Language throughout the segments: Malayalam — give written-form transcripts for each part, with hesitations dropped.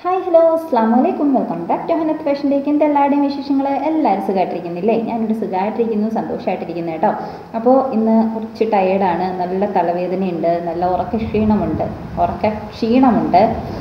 ഹായ് ഹലോ അസ്സാം വലൈക്കും welcome back to Hanath fashion ഡേക്ക്. എൻ്റെ എല്ലാവരുടെയും വിശേഷങ്ങൾ എല്ലാവരും സുഖമായിട്ടിരിക്കുന്നില്ലേ? ഞാനിവിടെ സുഖമായിട്ടിരിക്കുന്നു, സന്തോഷമായിട്ടിരിക്കുന്നു കേട്ടോ. അപ്പോൾ ഇന്ന് കുറച്ച് ടയേർഡാണ്, നല്ല തലവേദനയുണ്ട്, നല്ല ഉറക്ക ക്ഷീണമുണ്ട്.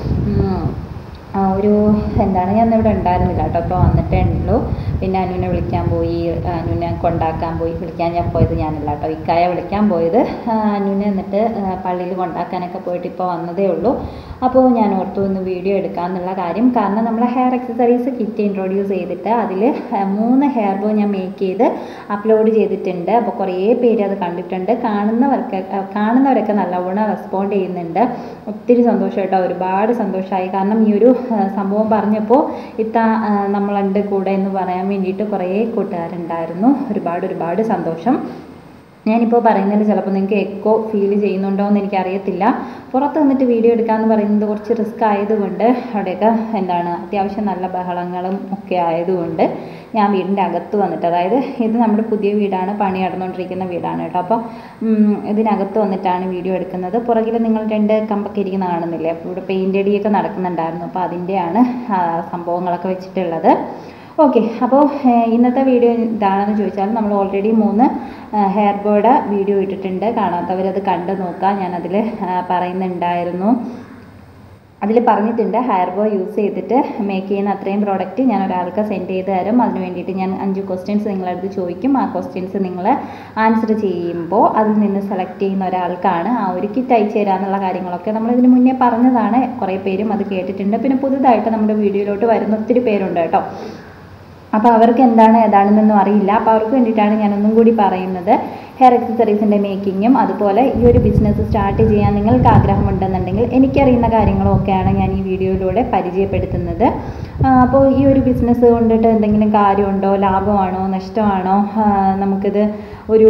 ഒരു എന്താണ്, ഞാൻ ഇവിടെ ഉണ്ടായിരുന്നില്ല കേട്ടോ, അപ്പോൾ വന്നിട്ടേ ഉള്ളൂ. പിന്നെ അനുവിനെ വിളിക്കാൻ പോയി, അനുവിനെ കൊണ്ടാക്കാൻ പോയി. വിളിക്കാൻ ഞാൻ പോയത് ഞാനല്ല കേട്ടോ, ഇക്കായ വിളിക്കാൻ പോയത്. അനുവിനെ എന്നിട്ട് പള്ളിയിൽ കൊണ്ടാക്കാനൊക്കെ പോയിട്ട് ഇപ്പോൾ വന്നതേ ഉള്ളൂ. അപ്പോൾ ഞാൻ ഓർത്തു ഒന്ന് വീഡിയോ എടുക്കാമെന്നുള്ള കാര്യം. കാരണം നമ്മൾ ഹെയർ അക്സസറീസ് കിറ്റ് ഇൻട്രൊഡ്യൂസ് ചെയ്തിട്ട് അതിൽ 3 ഹെയർ ബോ ഞാൻ മേക്ക് ചെയ്ത് അപ്ലോഡ് ചെയ്തിട്ടുണ്ട്. അപ്പോൾ കുറേ പേര് അത് കണ്ടിട്ടുണ്ട്. കാണുന്നവരൊക്കെ നല്ലവണ്ണം റെസ്പോണ്ട് ചെയ്യുന്നുണ്ട്. ഒത്തിരി സന്തോഷം കേട്ടോ, ഒരുപാട് സന്തോഷമായി. കാരണം ഈ ഒരു സംഭവം പറഞ്ഞപ്പോൾ നമ്മളുണ്ട് കൂടെ എന്ന് പറയാൻ വേണ്ടിയിട്ട് കുറേ കൂട്ടുകാരുണ്ടായിരുന്നു. ഒരുപാട് സന്തോഷം. ഞാനിപ്പോൾ പറയുന്നതിൽ ചിലപ്പോൾ നിങ്ങൾക്ക് എക്കോ ഫീൽ ചെയ്യുന്നുണ്ടോ എന്ന് എനിക്കറിയത്തില്ല. പുറത്ത് വന്നിട്ട് വീഡിയോ എടുക്കാമെന്ന് പറയുന്നത് കുറച്ച് റിസ്ക് ആയതുകൊണ്ട്, അവിടെയൊക്കെ അത്യാവശ്യം നല്ല ബഹളങ്ങളും ഒക്കെ ആയതുകൊണ്ട് ഞാൻ വീടിൻ്റെ അകത്ത് വന്നിട്ട്, അതായത് ഇത് നമ്മുടെ പുതിയ വീടാണ്, പണി നടന്നുകൊണ്ടിരിക്കുന്ന വീടാണ് കേട്ടോ. അപ്പോൾ ഇതിനകത്ത് വന്നിട്ടാണ് വീഡിയോ എടുക്കുന്നത്. പുറകിൽ നിങ്ങൾ 2 കമ്പൊക്കെ ഇരിക്കുന്ന കാണുന്നില്ലേ? അപ്പോൾ ഇവിടെ പെയിൻ്റ് അടിയൊക്കെ നടക്കുന്നുണ്ടായിരുന്നു. അപ്പോൾ അതിൻ്റെയാണ് സംഭവങ്ങളൊക്കെ വെച്ചിട്ടുള്ളത്. ഓക്കെ, അപ്പോൾ ഇന്നത്തെ വീഡിയോ എന്താണെന്ന് ചോദിച്ചാൽ, നമ്മൾ ഓൾറെഡി 3 ഹെയർ ബോയുടെ വീഡിയോ ഇട്ടിട്ടുണ്ട്. കാണാത്തവരത് കണ്ടു നോക്കുക. ഞാനതിൽ പറയുന്നുണ്ടായിരുന്നു, അതിൽ പറഞ്ഞിട്ടുണ്ട് ഹെയർ ബോ യൂസ് ചെയ്തിട്ട് മേക്ക് ചെയ്യുന്ന അത്രയും പ്രോഡക്റ്റ് ഞാൻ ഒരാൾക്ക് സെൻഡ് ചെയ്ത് തരും. അതിന് വേണ്ടിയിട്ട് ഞാൻ 5 ക്വസ്റ്റ്യൻസ് നിങ്ങളടുത്ത് ചോദിക്കും. ആ ക്വസ്റ്റ്യൻസ് നിങ്ങൾ ആൻസർ ചെയ്യുമ്പോൾ അതിൽ നിന്ന് സെലക്ട് ചെയ്യുന്ന ഒരാൾക്കാണ് ആ ഒരു കിറ്റ് അയച്ചു തരാമെന്നുള്ള കാര്യങ്ങളൊക്കെ നമ്മളിതിന് മുന്നേ പറഞ്ഞതാണ്. കുറേ പേരും അത് കേട്ടിട്ടുണ്ട്. പിന്നെ പുതുതായിട്ട് നമ്മുടെ വീഡിയോയിലോട്ട് വരുന്ന ഒത്തിരി പേരുണ്ട് കേട്ടോ. അപ്പോൾ അവർക്ക് ഏതാണെന്നൊന്നും അറിയില്ല. അപ്പോൾ അവർക്ക് വേണ്ടിയിട്ടാണ് ഞാനൊന്നും കൂടി പറയുന്നത്. ഹെയർ അക്സസറീസിൻ്റെ മേക്കിങ്ങും അതുപോലെ ഈ ഒരു ബിസിനസ് സ്റ്റാർട്ട് ചെയ്യാൻ നിങ്ങൾക്ക് ആഗ്രഹമുണ്ടെന്നുണ്ടെങ്കിൽ എനിക്കറിയുന്ന കാര്യങ്ങളൊക്കെയാണ് ഞാൻ ഈ വീഡിയോയിലൂടെ പരിചയപ്പെടുത്തുന്നത്. അപ്പോൾ ഈ ഒരു ബിസിനസ് കൊണ്ടിട്ട് എന്തെങ്കിലും കാര്യമുണ്ടോ, ലാഭമാണോ, നഷ്ടമാണോ, നമുക്കിത് ഒരു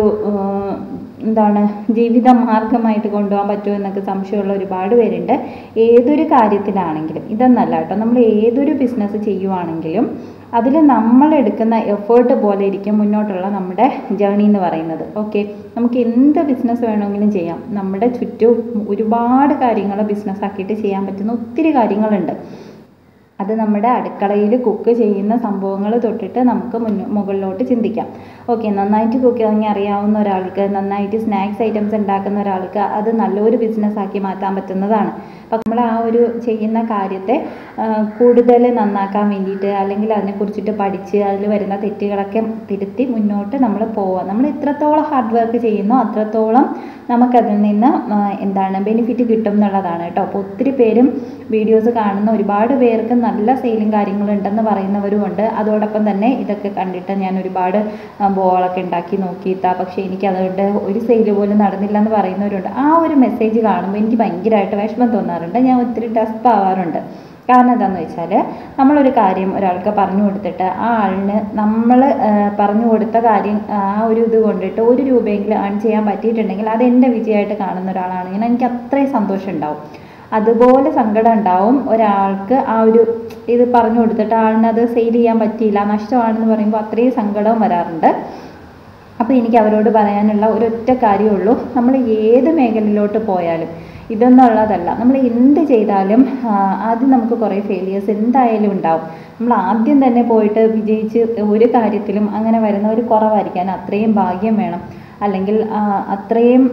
ജീവിത മാർഗമായിട്ട് കൊണ്ടുപോകാൻ പറ്റുമോ എന്നൊക്കെ സംശയമുള്ള ഒരുപാട് പേരുണ്ട്. ഏതൊരു കാര്യത്തിലാണെങ്കിലും ഇതെന്നല്ല കേട്ടോ, നമ്മൾ ഏതൊരു ബിസിനസ് ചെയ്യുവാണെങ്കിലും അതിൽ നമ്മൾ എടുക്കുന്ന എഫേർട്ട് പോലെ ഇരിക്കും മുന്നോട്ടുള്ള നമ്മുടെ ജേർണി എന്ന് പറയുന്നത്. ഓക്കെ, നമുക്ക് എന്ത് ബിസിനസ് വേണമെങ്കിലും ചെയ്യാം. നമ്മുടെ ചുറ്റും ഒരുപാട് കാര്യങ്ങൾ ബിസിനസ്സാക്കിയിട്ട് ചെയ്യാൻ പറ്റുന്ന ഒത്തിരി കാര്യങ്ങളുണ്ട്. അത് നമ്മുടെ അടുക്കളയിൽ കുക്ക് ചെയ്യുന്ന സംഭവങ്ങൾ തൊട്ടിട്ട് നമുക്ക് മുകളിലോട്ട് ചിന്തിക്കാം. ഓക്കെ, നന്നായിട്ട് കുക്കിംഗ് അറിയാവുന്ന ഒരാൾക്ക്, നന്നായിട്ട് സ്നാക്സ് ഐറ്റംസ് ഉണ്ടാക്കുന്ന ഒരാൾക്ക് അത് നല്ലൊരു ബിസിനസ്സാക്കി മാറ്റാൻ പറ്റുന്നതാണ്. അപ്പം നമ്മൾ ആ ഒരു ചെയ്യുന്ന കാര്യത്തെ കൂടുതൽ നന്നാക്കാൻ വേണ്ടിയിട്ട്, അല്ലെങ്കിൽ അതിനെക്കുറിച്ചിട്ട് പഠിച്ച് അതിൽ വരുന്ന തെറ്റുകളൊക്കെ തിരുത്തി മുന്നോട്ട് നമ്മൾ പോവുക. നമ്മൾ എത്രത്തോളം ഹാർഡ് വർക്ക് ചെയ്യുന്നോ അത്രത്തോളം നമുക്കതിൽ നിന്ന് ബെനിഫിറ്റ് കിട്ടും എന്നുള്ളതാണ് കേട്ടോ. അപ്പോൾ ഒത്തിരി പേരും വീഡിയോസ് കാണുന്ന ഒരുപാട് പേർക്ക് നല്ല സെയിലും കാര്യങ്ങളുണ്ടെന്ന് പറയുന്നവരുമുണ്ട്. അതോടൊപ്പം തന്നെ ഇതൊക്കെ കണ്ടിട്ട് ഞാൻ ഒരുപാട് ബോളൊക്കെ ഉണ്ടാക്കി നോക്കിയിട്ടാ, പക്ഷേ എനിക്ക് അതുകൊണ്ട് ഒരു സെയിൽ പോലും നടന്നില്ല എന്ന് പറയുന്നവരുണ്ട്. ആ ഒരു മെസ്സേജ് കാണുമ്പോൾ എനിക്ക് ഭയങ്കരമായിട്ട് വിഷമം തോന്നാറുണ്ട്. ഞാൻ ഒത്തിരി ടഫ് ആവാറുണ്ട്. കാരണം എന്താണെന്ന് വെച്ചാൽ, നമ്മളൊരു കാര്യം ഒരാൾക്ക് പറഞ്ഞു കൊടുത്തിട്ട് ആ ആളിന് നമ്മൾ പറഞ്ഞു കൊടുത്ത കാര്യം ആ ഒരു ഇത് കൊണ്ടിട്ട് 1 രൂപയെങ്കിലും ഏൺ ചെയ്യാൻ പറ്റിയിട്ടുണ്ടെങ്കിൽ അത് എൻ്റെ വിജയമായിട്ട് കാണുന്ന ഒരാളാണെങ്കിൽ എനിക്ക് അത്രയും സന്തോഷം ഉണ്ടാവും. അതുപോലെ സങ്കടം ഉണ്ടാവും ഒരാൾക്ക് ആ ഒരു ഇത് പറഞ്ഞു കൊടുത്തിട്ട് ആളിനത് സെയിൽ ചെയ്യാൻ പറ്റിയില്ല, നഷ്ടമാണെന്ന് പറയുമ്പോൾ അത്രയും സങ്കടവും വരാറുണ്ട്. അപ്പോൾ എനിക്ക് അവരോട് പറയാനുള്ള ഒരൊറ്റ കാര്യമുള്ളൂ, നമ്മൾ ഏത് മേഖലയിലോട്ട് പോയാലും ഇതൊന്നുള്ളതല്ല, നമ്മൾ എന്ത് ചെയ്താലും ആദ്യം നമുക്ക് കുറേ ഫെയിലിയേഴ്സ് എന്തായാലും ഉണ്ടാവും. നമ്മൾ ആദ്യം തന്നെ പോയിട്ട് വിജയിച്ച് ഒരു കാര്യത്തിലും അങ്ങനെ വരുന്നവർ കുറവായിരിക്കാൻ അത്രയും ഭാഗ്യം വേണം. അല്ലെങ്കിൽ അത്രയും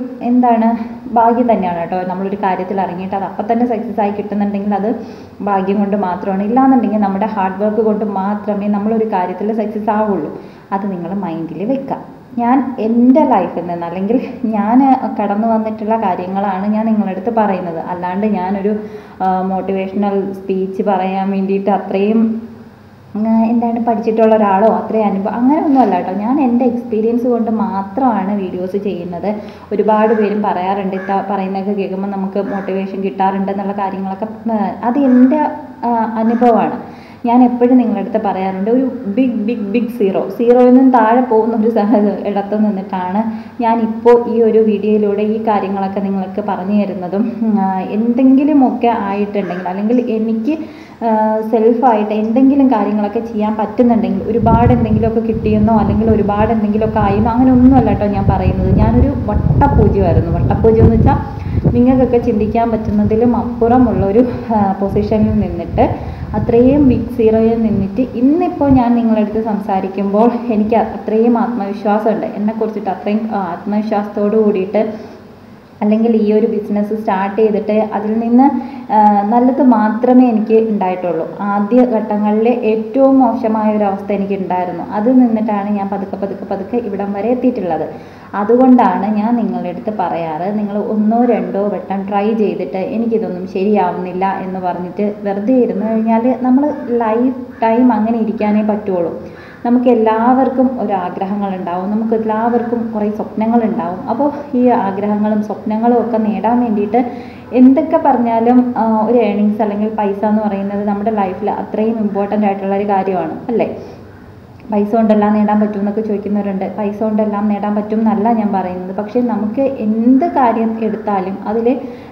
ഭാഗ്യം തന്നെയാണ് കേട്ടോ. നമ്മളൊരു കാര്യത്തിൽ ഇറങ്ങിയിട്ട് അത് അപ്പം തന്നെ സക്സസ് ആയി കിട്ടുന്നുണ്ടെങ്കിൽ അത് ഭാഗ്യം കൊണ്ട് മാത്രമാണ്. ഇല്ലാന്നുണ്ടെങ്കിൽ നമ്മുടെ ഹാർഡ് വർക്ക് കൊണ്ട് മാത്രമേ നമ്മളൊരു കാര്യത്തിൽ സക്സസ് ആവുള്ളൂ. അത് നിങ്ങൾ മൈൻഡിൽ വെക്കുക. ഞാൻ എൻ്റെ ലൈഫിൽ നിന്ന്, അല്ലെങ്കിൽ ഞാൻ കടന്നു വന്നിട്ടുള്ള കാര്യങ്ങളാണ് ഞാൻ നിങ്ങളുടെ അടുത്ത് പറയുന്നത്. അല്ലാണ്ട് ഞാനൊരു മോട്ടിവേഷണൽ സ്പീച്ച് പറയാൻ വേണ്ടിയിട്ട് അത്രയും പഠിച്ചിട്ടുള്ള ഒരാളോ അത്രയും അനുഭവം അങ്ങനെ ഒന്നുമല്ല കേട്ടോ. ഞാൻ എൻ്റെ എക്സ്പീരിയൻസ് കൊണ്ട് മാത്രമാണ് വീഡിയോസ് ചെയ്യുന്നത്. ഒരുപാട് പേരും പറയാറുണ്ട്, പറയുന്നതൊക്കെ കേൾക്കുമ്പോൾ നമുക്ക് മോട്ടിവേഷൻ കിട്ടാറുണ്ട് എന്നുള്ള കാര്യങ്ങളൊക്കെ. അത് എൻ്റെ അനുഭവമാണ്. ഞാൻ എപ്പോഴും നിങ്ങളുടെ അടുത്ത് പറയാറുണ്ട്, ഒരു ബിഗ് സീറോയിൽ നിന്നും താഴെ പോകുന്ന ഒരു ഇടത്ത് നിന്നിട്ടാണ് ഞാനിപ്പോൾ ഈ ഒരു വീഡിയോയിലൂടെ ഈ കാര്യങ്ങളൊക്കെ നിങ്ങൾക്ക് പറഞ്ഞു തരുന്നതും. എന്തെങ്കിലുമൊക്കെ ആയിട്ടുണ്ടെങ്കിൽ, അല്ലെങ്കിൽ എനിക്ക് സെൽഫായിട്ട് എന്തെങ്കിലും കാര്യങ്ങളൊക്കെ ചെയ്യാൻ പറ്റുന്നുണ്ടെങ്കിൽ, ഒരുപാട് എന്തെങ്കിലുമൊക്കെ കിട്ടിയെന്നോ അല്ലെങ്കിൽ ഒരുപാട് എന്തെങ്കിലുമൊക്കെ ആയെന്നോ അങ്ങനെ ഒന്നുമല്ല കേട്ടോ ഞാൻ പറയുന്നത്. ഞാനൊരു വട്ടപൂജ്യമായിരുന്നു. വട്ടപൂജ്യം എന്ന് വെച്ചാൽ നിങ്ങൾക്കൊക്കെ ചിന്തിക്കാൻ പറ്റുന്നതിലും അപ്പുറമുള്ളൊരു പൊസിഷനിൽ നിന്നിട്ട്, അത്രയും ബിഗ് സീറോയിൽ നിന്നിട്ട് ഇന്നിപ്പോൾ ഞാൻ നിങ്ങളുടെ അടുത്ത് സംസാരിക്കുമ്പോൾ എനിക്ക് അത്രയും ആത്മവിശ്വാസമുണ്ട്. എന്നെക്കുറിച്ചിട്ട് അത്രയും ആത്മവിശ്വാസത്തോടു കൂടിയിട്ട്, അല്ലെങ്കിൽ ഈ ഒരു ബിസിനസ് സ്റ്റാർട്ട് ചെയ്തിട്ട് അതിൽ നിന്ന് നല്ലത് മാത്രമേ എനിക്ക് ഉണ്ടായിട്ടുള്ളൂ. ആദ്യ ഘട്ടങ്ങളിൽ ഏറ്റവും മോശമായ ഒരു അവസ്ഥ എനിക്ക് ഉണ്ടായിരുന്നു. അതിൽ നിന്നിട്ടാണ് ഞാൻ പതുക്കെ ഇവിടം വരെ എത്തിയിട്ടുള്ളത്. അതുകൊണ്ടാണ് ഞാൻ നിങ്ങളുടെ അടുത്ത് പറയാറ്, നിങ്ങൾ 1-2 വട്ടം ട്രൈ ചെയ്തിട്ട് എനിക്കിതൊന്നും ശരിയാവുന്നില്ല എന്ന് പറഞ്ഞിട്ട് വെറുതെ ഇരുന്ന് കഴിഞ്ഞാൽ നമ്മൾ ലൈഫ് ടൈം അങ്ങനെ ഇരിക്കാനേ പറ്റുള്ളൂ. നമുക്ക് എല്ലാവർക്കും ഒരാഗ്രഹങ്ങളുണ്ടാവും, നമുക്ക് എല്ലാവർക്കും കുറേ സ്വപ്നങ്ങളുണ്ടാവും. അപ്പോൾ ഈ ആഗ്രഹങ്ങളും സ്വപ്നങ്ങളും ഒക്കെ നേടാൻ വേണ്ടിയിട്ട് എന്തൊക്കെ പറഞ്ഞാലും ഒരു ഏണിങ്സ് അല്ലെങ്കിൽ പൈസ എന്ന് പറയുന്നത് നമ്മുടെ ലൈഫിൽ അത്രയും ഇമ്പോർട്ടൻ്റ് ആയിട്ടുള്ളൊരു കാര്യമാണ്, അല്ലേ? പൈസ കൊണ്ടെല്ലാം നേടാൻ പറ്റും എന്നൊക്കെ ചോദിക്കുന്നവരുണ്ട്. പൈസ കൊണ്ടെല്ലാം നേടാൻ പറ്റും എന്നല്ല ഞാൻ പറയുന്നത്. പക്ഷേ നമുക്ക് എന്ത് കാര്യം എടുത്താലും അതിൽ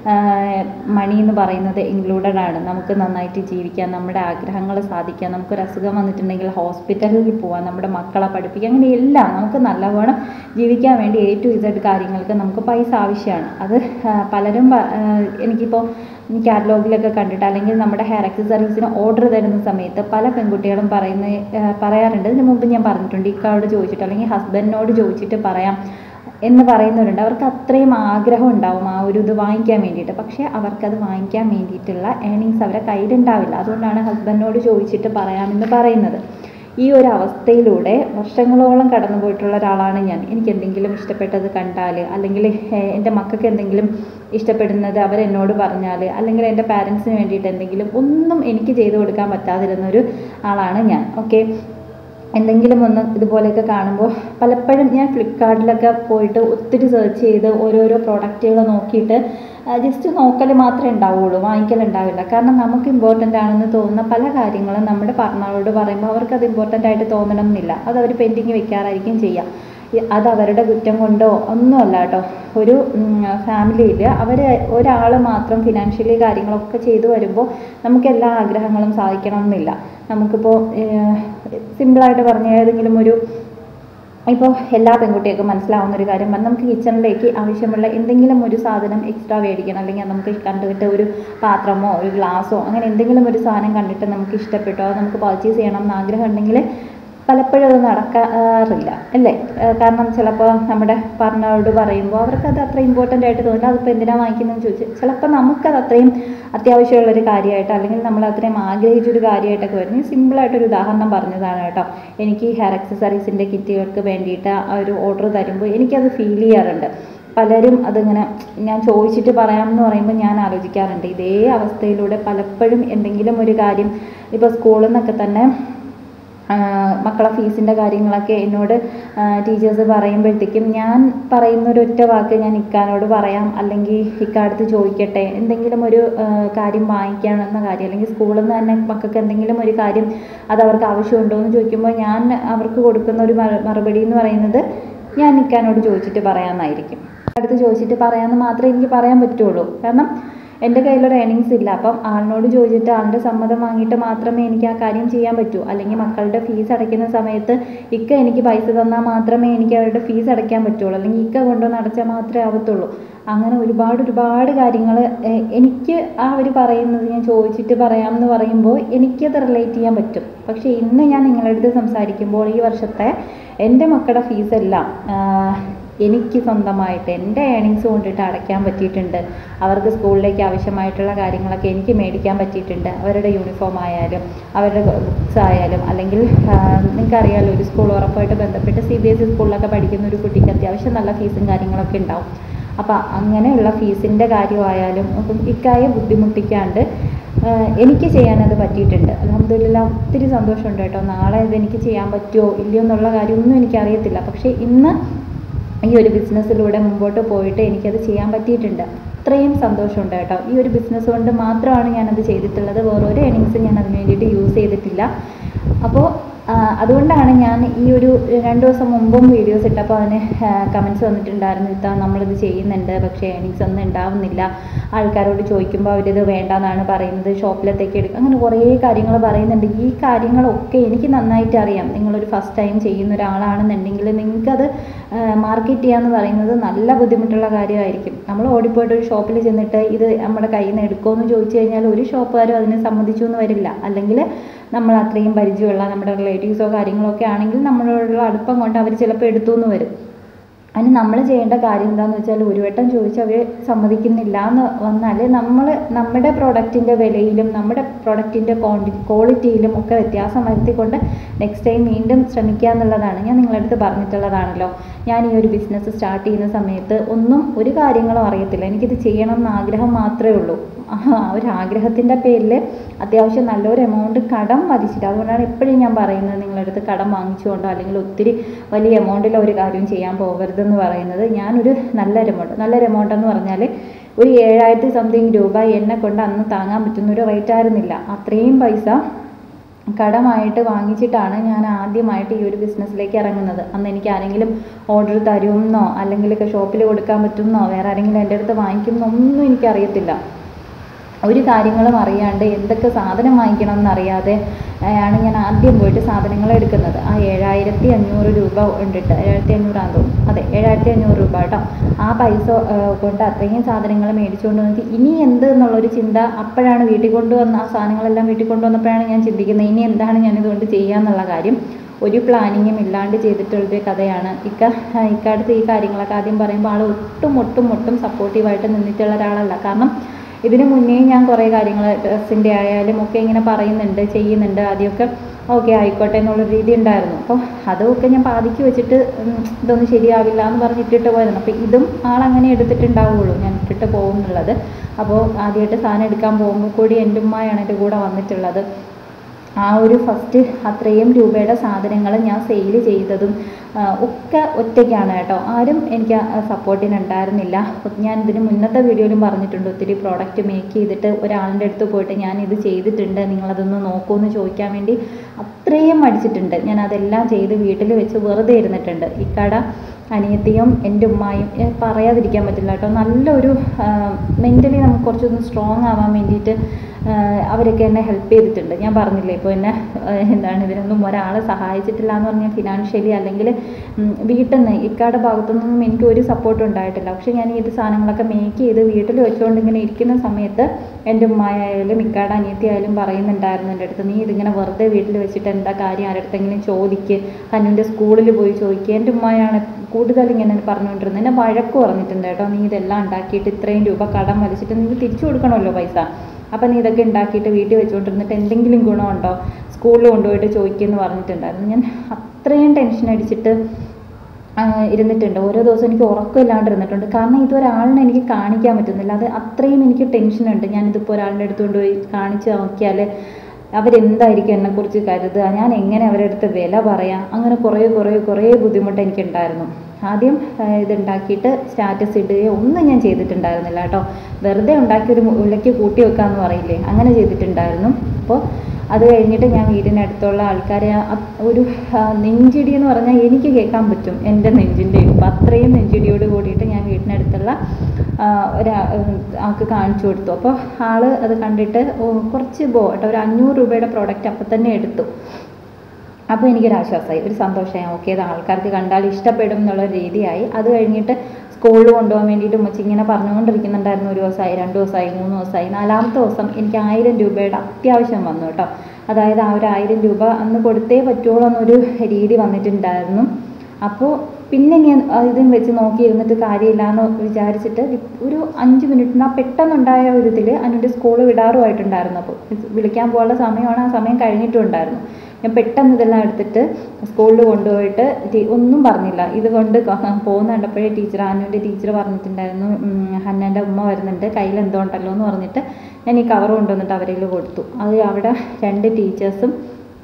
മണി എന്ന് പറയുന്നത് ഇൻക്ലൂഡഡ് ആണ്. നമുക്ക് നന്നായിട്ട് ജീവിക്കാൻ, നമ്മുടെ ആഗ്രഹങ്ങൾ സാധിക്കാൻ, നമുക്കൊരു അസുഖം വന്നിട്ടുണ്ടെങ്കിൽ ഹോസ്പിറ്റലിൽ പോകാൻ, നമ്മുടെ മക്കളെ പഠിപ്പിക്കാൻ, അങ്ങനെ എല്ലാം നമുക്ക് നല്ലവണ്ണം ജീവിക്കാൻ വേണ്ടി A to Z കാര്യങ്ങൾക്ക് നമുക്ക് പൈസ ആവശ്യമാണ്. അത് പലരും എനിക്കിപ്പോൾ കാറ്റലോഗിലൊക്കെ കണ്ടിട്ട്, അല്ലെങ്കിൽ നമ്മുടെ ഹെയർ ആക്സസറീസിന് ഓർഡർ തരുന്ന സമയത്ത് പല പെൺകുട്ടികളും പറയാറുണ്ട്. ഇതിന് മുമ്പ് ഞാൻ പറഞ്ഞിട്ടുണ്ട്, ഇക്കാളോട് ചോദിച്ചിട്ട് അല്ലെങ്കിൽ ഹസ്ബൻഡിനോട് ചോദിച്ചിട്ട് പറയാം എന്ന് പറയുന്നവരുണ്ട്. അവർക്ക് അത്രയും ആഗ്രഹം ഉണ്ടാവും ആ ഒരു ഇത് വാങ്ങിക്കാൻ വേണ്ടിയിട്ട്. പക്ഷേ അവർക്കത് വാങ്ങിക്കാൻ വേണ്ടിയിട്ടുള്ള ഏണിങ്സ് അവരുടെ കയ്യിലുണ്ടാവില്ല. അതുകൊണ്ടാണ് ഹസ്ബൻഡിനോട് ചോദിച്ചിട്ട് പറയാമെന്ന് പറയുന്നത്. ഈ ഒരു അവസ്ഥയിലൂടെ വർഷങ്ങളോളം കടന്നു പോയിട്ടുള്ള ഒരാളാണ് ഞാൻ. എനിക്ക് എന്തെങ്കിലും ഇഷ്ടപ്പെട്ടത് കണ്ടാൽ, അല്ലെങ്കിൽ എൻ്റെ മക്കൾക്ക് എന്തെങ്കിലും ഇഷ്ടപ്പെടുന്നത് അവരെന്നോട് പറഞ്ഞാൽ, അല്ലെങ്കിൽ എൻ്റെ പാരൻസിന് വേണ്ടിയിട്ട് എന്തെങ്കിലും ഒന്നും എനിക്ക് ചെയ്തു കൊടുക്കാൻ പറ്റാതിരുന്നൊരു ആളാണ് ഞാൻ. ഓക്കെ, എന്തെങ്കിലും ഒന്ന് ഇതുപോലെയൊക്കെ കാണുമ്പോൾ പലപ്പോഴും ഞാൻ ഫ്ലിപ്കാർട്ടിലൊക്കെ പോയിട്ട് ഒത്തിരി സെർച്ച് ചെയ്ത് ഓരോരോ പ്രോഡക്റ്റുകൾ നോക്കിയിട്ട് ജസ്റ്റ് നോക്കൽ മാത്രമേ ഉണ്ടാവുള്ളൂ, വാങ്ങിക്കലുണ്ടാവില്ല. കാരണം നമുക്ക് ഇമ്പോർട്ടൻ്റ് ആണെന്ന് തോന്നുന്ന പല കാര്യങ്ങളും നമ്മുടെ പാർട്ട്ണറോട് പറയുമ്പോൾ അവർക്കത് ഇമ്പോർട്ടൻ്റ് ആയിട്ട് തോന്നണം എന്നില്ല. അത് അവർ പെൻഡിങ് വെക്കാറായിരിക്കും ചെയ്യുക. അത് അവരുടെ കുറ്റം കൊണ്ടോ ഒന്നുമല്ല കേട്ടോ. ഒരു ഫാമിലിയിൽ ഒരാൾ മാത്രം ഫിനാൻഷ്യലി കാര്യങ്ങളൊക്കെ ചെയ്തു വരുമ്പോൾ നമുക്ക് എല്ലാ ആഗ്രഹങ്ങളും സാധിക്കണം എന്നില്ല. നമുക്കിപ്പോൾ സിമ്പിളായിട്ട് പറഞ്ഞ ഏതെങ്കിലും ഇപ്പോൾ എല്ലാ പെൺകുട്ടികൾക്കും മനസ്സിലാവുന്ന ഒരു കാര്യം, നമുക്ക് കിച്ചണിലേക്ക് ആവശ്യമുള്ള എന്തെങ്കിലും ഒരു സാധനം എക്സ്ട്രാ മേടിക്കണം, അല്ലെങ്കിൽ നമുക്ക് കണ്ടിട്ട് ഒരു പാത്രമോ ഒരു ഗ്ലാസ്സോ അങ്ങനെ എന്തെങ്കിലും ഒരു സാധനം കണ്ടിട്ട് നമുക്ക് ഇഷ്ടപ്പെട്ടോ അത് നമുക്ക് പർച്ചേസ് ചെയ്യണം എന്ന് ആഗ്രഹം ഉണ്ടെങ്കിൽ പലപ്പോഴും അത് നടക്കാറില്ല, അല്ലേ? കാരണം ചിലപ്പോൾ നമ്മുടെ പാർട്ട്ണറോട് പറയുമ്പോൾ അവർക്കത് അത്ര ഇമ്പോർട്ടൻ്റ് ആയിട്ട് തോന്നില്ല. അതിപ്പോൾ എന്തിനാണ് വാങ്ങിക്കുന്നതെന്ന് ചോദിച്ചാൽ ചിലപ്പോൾ നമുക്കത് അത്രയും അത്യാവശ്യമുള്ളൊരു കാര്യമായിട്ട്, അല്ലെങ്കിൽ നമ്മൾ അത്രയും ആഗ്രഹിച്ചൊരു കാര്യമായിട്ടൊക്കെ വരുന്നത്. സിമ്പിളായിട്ടൊരു ഉദാഹരണം പറഞ്ഞതാണ് കേട്ടോ. എനിക്ക് ഹെയർ ആക്സസറീസിൻ്റെ കിറ്റുകൾക്ക് വേണ്ടിയിട്ട് ആ ഒരു ഓർഡർ തരുമ്പോൾ എനിക്കത് ഫീൽ ചെയ്യാറുണ്ട്. പലരും അതിങ്ങനെ ഞാൻ ചോദിച്ചിട്ട് പറയാമെന്ന് പറയുമ്പോൾ ഞാൻ ആലോചിക്കാറുണ്ട്, ഇതേ അവസ്ഥയിലൂടെ പലപ്പോഴും എന്തെങ്കിലും ഒരു കാര്യം ഇപ്പോൾ സ്കൂളിൽ നിന്നൊക്കെ തന്നെ മക്കളെ ഫീസിൻ്റെ കാര്യങ്ങളൊക്കെ എന്നോട് ടീച്ചേഴ്സ് പറയുമ്പോഴത്തേക്കും ഞാൻ പറയുന്ന ഒരൊറ്റ വാക്ക് ഞാൻ ഇക്കാനോട് പറയാം, അല്ലെങ്കിൽ ഇക്കാടുത്ത് ചോദിക്കട്ടെ, എന്തെങ്കിലും ഒരു കാര്യം വാങ്ങിക്കാനെന്ന കാര്യം, അല്ലെങ്കിൽ സ്കൂളിൽ നിന്ന് തന്നെ മക്കൾക്ക് എന്തെങ്കിലും ഒരു കാര്യം അത് അവർക്ക് ആവശ്യമുണ്ടോ എന്ന് ചോദിക്കുമ്പോൾ ഞാൻ അവർക്ക് കൊടുക്കുന്ന ഒരു മറുപടി എന്ന് പറയുന്നത് ഞാൻ ഇക്കാനോട് ചോദിച്ചിട്ട് പറയാമെന്നായിരിക്കും. അടുത്ത് ചോദിച്ചിട്ട് പറയാമെന്ന് മാത്രമേ എനിക്ക് പറയാൻ പറ്റുള്ളൂ. കാരണം എൻ്റെ കയ്യിലൊരു ഏണിങ്സ് ഇല്ല. അപ്പം ആളിനോട് ചോദിച്ചിട്ട് ആളുടെ സമ്മതം വാങ്ങിയിട്ട് മാത്രമേ എനിക്ക് ആ കാര്യം ചെയ്യാൻ പറ്റൂ. അല്ലെങ്കിൽ മക്കളുടെ ഫീസ് അടയ്ക്കുന്ന സമയത്ത് ഇക്ക എനിക്ക് പൈസ തന്നാൽ മാത്രമേ എനിക്ക് അവരുടെ ഫീസ് അടയ്ക്കാൻ പറ്റുള്ളൂ, അല്ലെങ്കിൽ ഇക്ക കൊണ്ടുവന്ന് അടച്ചാൽ മാത്രമേ ആവത്തുള്ളൂ. അങ്ങനെ ഒരുപാട് കാര്യങ്ങൾ എനിക്ക് അവർ പറയുന്നത് ഞാൻ ചോദിച്ചിട്ട് പറയാമെന്ന് പറയുമ്പോൾ എനിക്കത് റിലേറ്റ് ചെയ്യാൻ പറ്റും. പക്ഷേ ഇന്ന് ഞാൻ നിങ്ങളുടെ അടുത്ത് സംസാരിക്കുമ്പോൾ ഈ വർഷത്തെ എൻ്റെ മക്കളുടെ ഫീസെല്ലാം എനിക്ക് സ്വന്തമായിട്ട് എൻ്റെ ഏണിങ്സ് കൊണ്ടിട്ട് അടയ്ക്കാൻ പറ്റിയിട്ടുണ്ട്. അവർക്ക് സ്കൂളിലേക്ക് ആവശ്യമായിട്ടുള്ള കാര്യങ്ങളൊക്കെ എനിക്ക് മേടിക്കാൻ പറ്റിയിട്ടുണ്ട്. അവരുടെ യൂണിഫോം ആയാലും അവരുടെ ബുക്സ് ആയാലും, അല്ലെങ്കിൽ നിങ്ങൾക്കറിയാമല്ലോ ഒരു സ്കൂൾ ഉറപ്പായിട്ട് ബന്ധപ്പെട്ട് CBSE സ്കൂളിലൊക്കെ പഠിക്കുന്ന ഒരു കുട്ടിക്ക് അത്യാവശ്യം നല്ല ഫീസും കാര്യങ്ങളൊക്കെ ഉണ്ടാവും. അപ്പോൾ അങ്ങനെയുള്ള ഫീസിൻ്റെ കാര്യമായാലും അപ്പം ഇക്കായെ ബുദ്ധിമുട്ടിക്കാണ്ട് എനിക്ക് ചെയ്യാനത് പറ്റിയിട്ടുണ്ട്. അൽഹംദുലില്ലാഹ് ഒത്തിരി സന്തോഷമുണ്ട് കേട്ടോ. നാളെ ഇതെനിക്ക് ചെയ്യാൻ പറ്റുമോ ഇല്ലയോ എന്നുള്ള കാര്യമൊന്നും എനിക്കറിയത്തില്ല. പക്ഷേ ഇന്ന് ഈ ഒരു ബിസിനസ്സിലൂടെ മുമ്പോട്ട് പോയിട്ട് എനിക്കത് ചെയ്യാൻ പറ്റിയിട്ടുണ്ട്. അത്രയും സന്തോഷമുണ്ട് കേട്ടോ. ഈ ഒരു ബിസിനസ് കൊണ്ട് മാത്രമാണ് ഞാനത് ചെയ്തിട്ടുള്ളത്. വേറൊരു ഏണിങ്സും ഞാൻ അതിന് വേണ്ടിയിട്ട് യൂസ് ചെയ്തിട്ടില്ല. അപ്പോൾ അതുകൊണ്ടാണ് ഞാൻ ഈ ഒരു 2 ദിവസം മുമ്പും വീഡിയോസ് ഇട്ടപ്പോൾ അതിന് കമൻറ്റ്സ് വന്നിട്ടുണ്ടായിരുന്നു, ഇത്താ നമ്മളിത് ചെയ്യുന്നുണ്ട് പക്ഷേ ഏണിങ്സ് ഒന്നും ഉണ്ടാവുന്നില്ല, ആൾക്കാരോട് ചോദിക്കുമ്പോൾ അവരിത് വേണ്ടെന്നാണ് പറയുന്നത്, ഷോപ്പിലത്തേക്ക് എടുക്കുക, അങ്ങനെ കുറേ കാര്യങ്ങൾ പറയുന്നുണ്ട്. ഈ കാര്യങ്ങളൊക്കെ എനിക്ക് നന്നായിട്ട് അറിയാം. നിങ്ങളൊരു ഫസ്റ്റ് ടൈം ചെയ്യുന്ന ഒരാളാണെന്നുണ്ടെങ്കിൽ നിങ്ങൾക്കത് മാർക്കറ്റ് ചെയ്യാന്ന് പറയുന്നത് നല്ല ബുദ്ധിമുട്ടുള്ള കാര്യമായിരിക്കും. നമ്മൾ ഓടിപ്പോയിട്ട് ഒരു ഷോപ്പിൽ ചെന്നിട്ട് ഇത് നമ്മുടെ കയ്യിൽ നിന്ന് എടുക്കുമെന്ന് ചോദിച്ചു കഴിഞ്ഞാൽ ഒരു ഷോപ്പുകാരും അതിന് സമ്മതിച്ചു എന്ന് വരില്ല. അല്ലെങ്കിൽ നമ്മൾ അത്രയും പരിചയമുള്ള നമ്മുടെ റിലേറ്റീവ്സോ കാര്യങ്ങളോ ഒക്കെ ആണെങ്കിൽ നമ്മളോടുള്ള അടുപ്പം കൊണ്ട് അവർ ചിലപ്പോൾ എടുത്തു എന്ന് വരും. അതിന് നമ്മൾ ചെയ്യേണ്ട കാര്യം എന്താണെന്ന് വെച്ചാൽ, ഒരു വട്ടം ചോദിച്ച് അവർ സമ്മതിക്കുന്നില്ല എന്ന് വന്നാൽ നമ്മൾ നമ്മുടെ പ്രൊഡക്റ്റിൻ്റെ വിലയിലും നമ്മുടെ പ്രൊഡക്റ്റിൻ്റെ ക്വാളിറ്റിയിലും ഒക്കെ വ്യത്യാസം വരുത്തിക്കൊണ്ട് നെക്സ്റ്റ് ടൈം വീണ്ടും ശ്രമിക്കുക എന്നുള്ളതാണ്. ഞാൻ നിങ്ങളുടെ അടുത്ത് പറഞ്ഞിട്ടുള്ളതാണല്ലോ, ഞാൻ ഈ ഒരു ബിസിനസ് സ്റ്റാർട്ട് ചെയ്യുന്ന സമയത്ത് ഒരു കാര്യങ്ങളും അറിയത്തില്ല. എനിക്കിത് ചെയ്യണം എന്ന് ആഗ്രഹം മാത്രമേ ഉള്ളൂ. ഒരു ആഗ്രഹത്തിൻ്റെ പേരിൽ അത്യാവശ്യം നല്ലൊരു എമൗണ്ട് കടം വലിച്ചിട്ട്, അതുകൊണ്ടാണ് എപ്പോഴും ഞാൻ പറയുന്നത് നിങ്ങളുടെ അടുത്ത് കടം വാങ്ങിച്ചുകൊണ്ടോ അല്ലെങ്കിൽ ഒത്തിരി വലിയ എമൗണ്ടിലോ ഒരു കാര്യം ചെയ്യാൻ പോകരുതെന്ന് പറയുന്നത്. ഞാനൊരു നല്ലൊരു എമൗണ്ട് എന്ന് പറഞ്ഞാൽ ഒരു 7000 സംതിങ് രൂപ എന്നെ കൊണ്ട് അന്ന് താങ്ങാൻ പറ്റുന്ന ഒരു റേറ്റ് ആയിരുന്നില്ല. അത്രയും പൈസ കടമായിട്ട് വാങ്ങിച്ചിട്ടാണ് ഞാൻ ആദ്യമായിട്ട് ഈ ഒരു ബിസിനസ്സിലേക്ക് ഇറങ്ങുന്നത്. അന്ന് എനിക്ക് ആരെങ്കിലും ഓർഡർ തരുമെന്നോ അല്ലെങ്കിൽ ഷോപ്പിൽ കൊടുക്കാൻ പറ്റുമെന്നോ വേറെ ആരെങ്കിലും എൻ്റെ അടുത്ത് വാങ്ങിക്കുമെന്നൊന്നും എനിക്കറിയത്തില്ല. ഒരു കാര്യങ്ങളും അറിയാണ്ട് എന്തൊക്കെ സാധനം വാങ്ങിക്കണം എന്നറിയാതെ ആണ് ഞാൻ ആദ്യം പോയിട്ട് സാധനങ്ങൾ എടുക്കുന്നത്. ആ 7500 രൂപ ഉണ്ടിട്ട് 7500 ആണെന്ന് തോന്നുന്നു, അതെ 7500 രൂപ കേട്ടോ. ആ പൈസ കൊണ്ട് അത്രയും സാധനങ്ങൾ മേടിച്ചുകൊണ്ട് വന്നിട്ട് ഇനി എന്ത് എന്നുള്ളൊരു ചിന്ത അപ്പോഴാണ് വീട്ടിൽ കൊണ്ടുവന്ന ആ സാധനങ്ങളെല്ലാം വീട്ടിൽ കൊണ്ടുവന്നപ്പോഴാണ് ഞാൻ ചിന്തിക്കുന്നത് ഇനി എന്താണ് ഞാനിതുകൊണ്ട് ചെയ്യുക എന്നുള്ള കാര്യം. ഒരു പ്ലാനിങ്ങും ഇല്ലാണ്ട് ചെയ്തിട്ടുള്ളൊരു കഥയാണ്. ഇക്കാലത്ത് ഈ കാര്യങ്ങളൊക്കെ ആദ്യം പറയുമ്പോൾ ആൾ ഒട്ടും സപ്പോർട്ടീവായിട്ട് നിന്നിട്ടുള്ള ഒരാളല്ല. കാരണം ഇതിന് മുന്നേ ഞാൻ കുറേ കാര്യങ്ങൾ ഡ്രസ്സിൻ്റെ ആയാലും ഒക്കെ ഇങ്ങനെ പറയുന്നുണ്ട്, ചെയ്യുന്നുണ്ട്. ആദ്യമൊക്കെ ഓക്കെ ആയിക്കോട്ടെ എന്നുള്ളൊരു രീതി ഉണ്ടായിരുന്നു. അപ്പോൾ അതൊക്കെ ഞാൻ പാതിക്ക് വെച്ചിട്ട് ഇതൊന്നും ശരിയാവില്ല എന്ന് പറഞ്ഞ് ഇട്ടിട്ട് പോയതാണ്. അപ്പോൾ ഇതും ആളങ്ങനെ എടുത്തിട്ടുണ്ടാവുള്ളൂ ഞാൻ ഇട്ടിട്ട് പോകും എന്നുള്ളത്. അപ്പോൾ ആദ്യമായിട്ട് സാധനം എടുക്കാൻ പോകുമ്പോൾ കൂടി എൻ്റെ ഉമ്മയാണ് എൻ്റെ കൂടെ വന്നിട്ടുള്ളത്. ആ ഒരു ഫസ്റ്റ് അത്രയും രൂപയുടെ സാധനങ്ങൾ ഞാൻ സെയിൽ ചെയ്തതും ഒക്കെ ഒറ്റയ്ക്കാണ് കേട്ടോ. ആരും എനിക്ക് സപ്പോർട്ടിന് ഉണ്ടായിരുന്നില്ല. ഞാൻ ഇതിന് മുന്നത്തെ വീഡിയോയിലും പറഞ്ഞിട്ടുണ്ട്, ഒത്തിരി പ്രോഡക്റ്റ് മേക്ക് ചെയ്തിട്ട് ഒരാളുടെ അടുത്ത് പോയിട്ട് ഞാനിത് ചെയ്തിട്ടുണ്ട് നിങ്ങളതൊന്ന് നോക്കുമെന്ന് ചോദിക്കാൻ വേണ്ടി അത്രയും മടിച്ചിട്ടുണ്ട്. ഞാൻ അതെല്ലാം ചെയ്ത് വീട്ടിൽ വെച്ച് വെറുതെ ഇരുന്നിട്ടുണ്ട്. ഇക്കട അനിയത്തിയും എൻ്റെ ഉമ്മായും പറയാതിരിക്കാൻ പറ്റില്ല കേട്ടോ. നല്ലൊരു മെൻ്റലി നമുക്ക് കുറച്ചൊന്ന് സ്ട്രോങ് ആവാൻ വേണ്ടിയിട്ട് അവരൊക്കെ എന്നെ ഹെൽപ്പ് ചെയ്തിട്ടുണ്ട്. ഞാൻ പറഞ്ഞില്ലേ ഇപ്പോൾ എന്നെ ഇതിനൊന്നും ഒരാളെ സഹായിച്ചിട്ടില്ല എന്ന് പറഞ്ഞാൽ ഫിനാൻഷ്യലി അല്ലെങ്കിൽ വീട്ടിൽ നിന്ന് ഇക്കാടെ ഭാഗത്തുനിന്നും എനിക്ക് ഒരു സപ്പോർട്ടും ഉണ്ടായിട്ടില്ല. പക്ഷേ ഞാൻ ഈ സാധനങ്ങളൊക്കെ മേക്ക് ചെയ്ത് വീട്ടിൽ വെച്ചുകൊണ്ട് ഇങ്ങനെ ഇരിക്കുന്ന സമയത്ത് എൻ്റെ ഉമ്മയായാലും ഇക്കാടെ അനിയത്തിയായാലും പറയുന്നുണ്ടായിരുന്നു എൻ്റെ അടുത്ത്, നീ ഇതിങ്ങനെ വെറുതെ വീട്ടിൽ വെച്ചിട്ട് എന്താ കാര്യം, ആരടുത്തെങ്കിലും ചോദിക്ക്, കന്നുൻ്റെ സ്കൂളിൽ പോയി ചോദിക്കുക. എൻ്റെ ഉമ്മയാണ് കൂടുതൽ ഇങ്ങനെ പറഞ്ഞുകൊണ്ടിരുന്നത്. എന്നെ വഴക്ക് പറഞ്ഞിട്ടുണ്ട് കേട്ടോ, നീ ഇതെല്ലാം ഉണ്ടാക്കിയിട്ട് ഇത്രയും രൂപ കടം വലിച്ചിട്ട് നീ തിരിച്ചു കൊടുക്കണമല്ലോ പൈസ, അപ്പം നീ ഇതൊക്കെ ഉണ്ടാക്കിയിട്ട് വീട്ടിൽ വെച്ചുകൊണ്ടിരുന്നിട്ട് എന്തെങ്കിലും ഗുണമുണ്ടോ, സ്കൂളിൽ കൊണ്ടുപോയിട്ട് ചോദിക്കുമെന്ന് പറഞ്ഞിട്ടുണ്ടായിരുന്നു. ഞാൻ അത്രയും ടെൻഷൻ അടിച്ചിട്ട് ഇരുന്നിട്ടുണ്ട്. ഓരോ ദിവസം എനിക്ക് ഉറക്കമില്ലാണ്ട് ഇരുന്നിട്ടുണ്ട്. കാരണം ഇതൊരാളിനെ എനിക്ക് കാണിക്കാൻ പറ്റുന്നില്ല. അത് അത്രയും എനിക്ക് ടെൻഷനുണ്ട്. ഞാനിതിപ്പോൾ ഒരാളുടെ അടുത്ത് കൊണ്ടുപോയി കാണിച്ച് നോക്കിയാൽ അവരെന്തായിരിക്കും എന്നെക്കുറിച്ച് കരുതുക, ഞാൻ എങ്ങനെ അവരുടെ അടുത്ത് വില പറയാം, അങ്ങനെ കുറേ ബുദ്ധിമുട്ട് എനിക്കുണ്ടായിരുന്നു. ആദ്യം ഇതുണ്ടാക്കിയിട്ട് സ്റ്റാറ്റസ് ഇടുകയോ ഒന്നും ഞാൻ ചെയ്തിട്ടുണ്ടായിരുന്നില്ല കേട്ടോ. വെറുതെ ഉണ്ടാക്കിയൊരു വിലയ്ക്ക് കൂട്ടി വെക്കാമെന്ന് പറയില്ലേ, അങ്ങനെ ചെയ്തിട്ടുണ്ടായിരുന്നു. അപ്പോൾ അത് കഴിഞ്ഞിട്ട് ഞാൻ വീടിനടുത്തുള്ള ആൾക്കാരെ ഒരു നെഞ്ചിടി എന്ന് പറഞ്ഞാൽ എനിക്ക് കേൾക്കാൻ പറ്റും എൻ്റെ നെഞ്ചിൻ്റെ ഇപ്പം അത്രയും നെഞ്ചിടിയോട് കൂടിയിട്ട് ഞാൻ വീടിനടുത്തുള്ള ആൾക്ക് കാണിച്ചു കൊടുത്തു. അപ്പോൾ ആൾ അത് കണ്ടിട്ട് കുറച്ച് കേട്ടോ ഒരു 500 രൂപയുടെ പ്രോഡക്റ്റ് അപ്പം തന്നെ എടുത്തു. അപ്പോൾ എനിക്കൊരാശ്വാസമായി, ഒരു സന്തോഷമായി. ഓക്കെ, അത് ആൾക്കാർക്ക് കണ്ടാൽ ഇഷ്ടപ്പെടും എന്നുള്ള രീതിയായി. അത് കഴിഞ്ഞിട്ട് സ്കൂളിൽ കൊണ്ടുപോകാൻ വേണ്ടിയിട്ട് ഉമ്മച്ചി ഇങ്ങനെ പറഞ്ഞുകൊണ്ടിരിക്കുന്നുണ്ടായിരുന്നു. 1 ദിവസമായി, 2 ദിവസമായി, 3 ദിവസമായി. 4ാമത്തെ ദിവസം എനിക്ക് 1000 രൂപയുടെ അത്യാവശ്യം വന്നു കേട്ടോ. അതായത് ആ ഒരു 1000 രൂപ അന്ന് കൊടുത്തേ പറ്റുള്ളൂ എന്നൊരു രീതി വന്നിട്ടുണ്ടായിരുന്നു. അപ്പോൾ പിന്നെ ഞാൻ ഇതും വെച്ച് നോക്കിയിരുന്നിട്ട് കാര്യമില്ല എന്ന് വിചാരിച്ചിട്ട് ഒരു 5 മിനിറ്റിന് ആ പെട്ടെന്നുണ്ടായ ഒരു ഇതിൽ അനുൻ്റെ സ്കൂൾ വിടാറുമായിട്ടുണ്ടായിരുന്നു. അപ്പോൾ വിളിക്കാൻ പോകാനുള്ള സമയമാണ്, ആ സമയം കഴിഞ്ഞിട്ടുണ്ടായിരുന്നു. ഞാൻ പെട്ടെന്ന് ഇതെല്ലാം എടുത്തിട്ട് സ്കൂളിൽ കൊണ്ടുപോയിട്ട് ഒന്നും പറഞ്ഞില്ല. ഇതുകൊണ്ട് പോകുന്ന കണ്ടപ്പോഴേ അനുവിൻ്റെ ടീച്ചർ പറഞ്ഞിട്ടുണ്ടായിരുന്നു, ഹന്നൻ്റെ ഉമ്മ വരുന്നുണ്ട്, കയ്യിൽ എന്തോ ഉണ്ടല്ലോ എന്ന് പറഞ്ഞിട്ട് ഞാൻ ഈ കവർ കൊണ്ടുവന്നിട്ട് അവരിൽ കൊടുത്തു. അത് അവിടെ 2 ടീച്ചേഴ്സും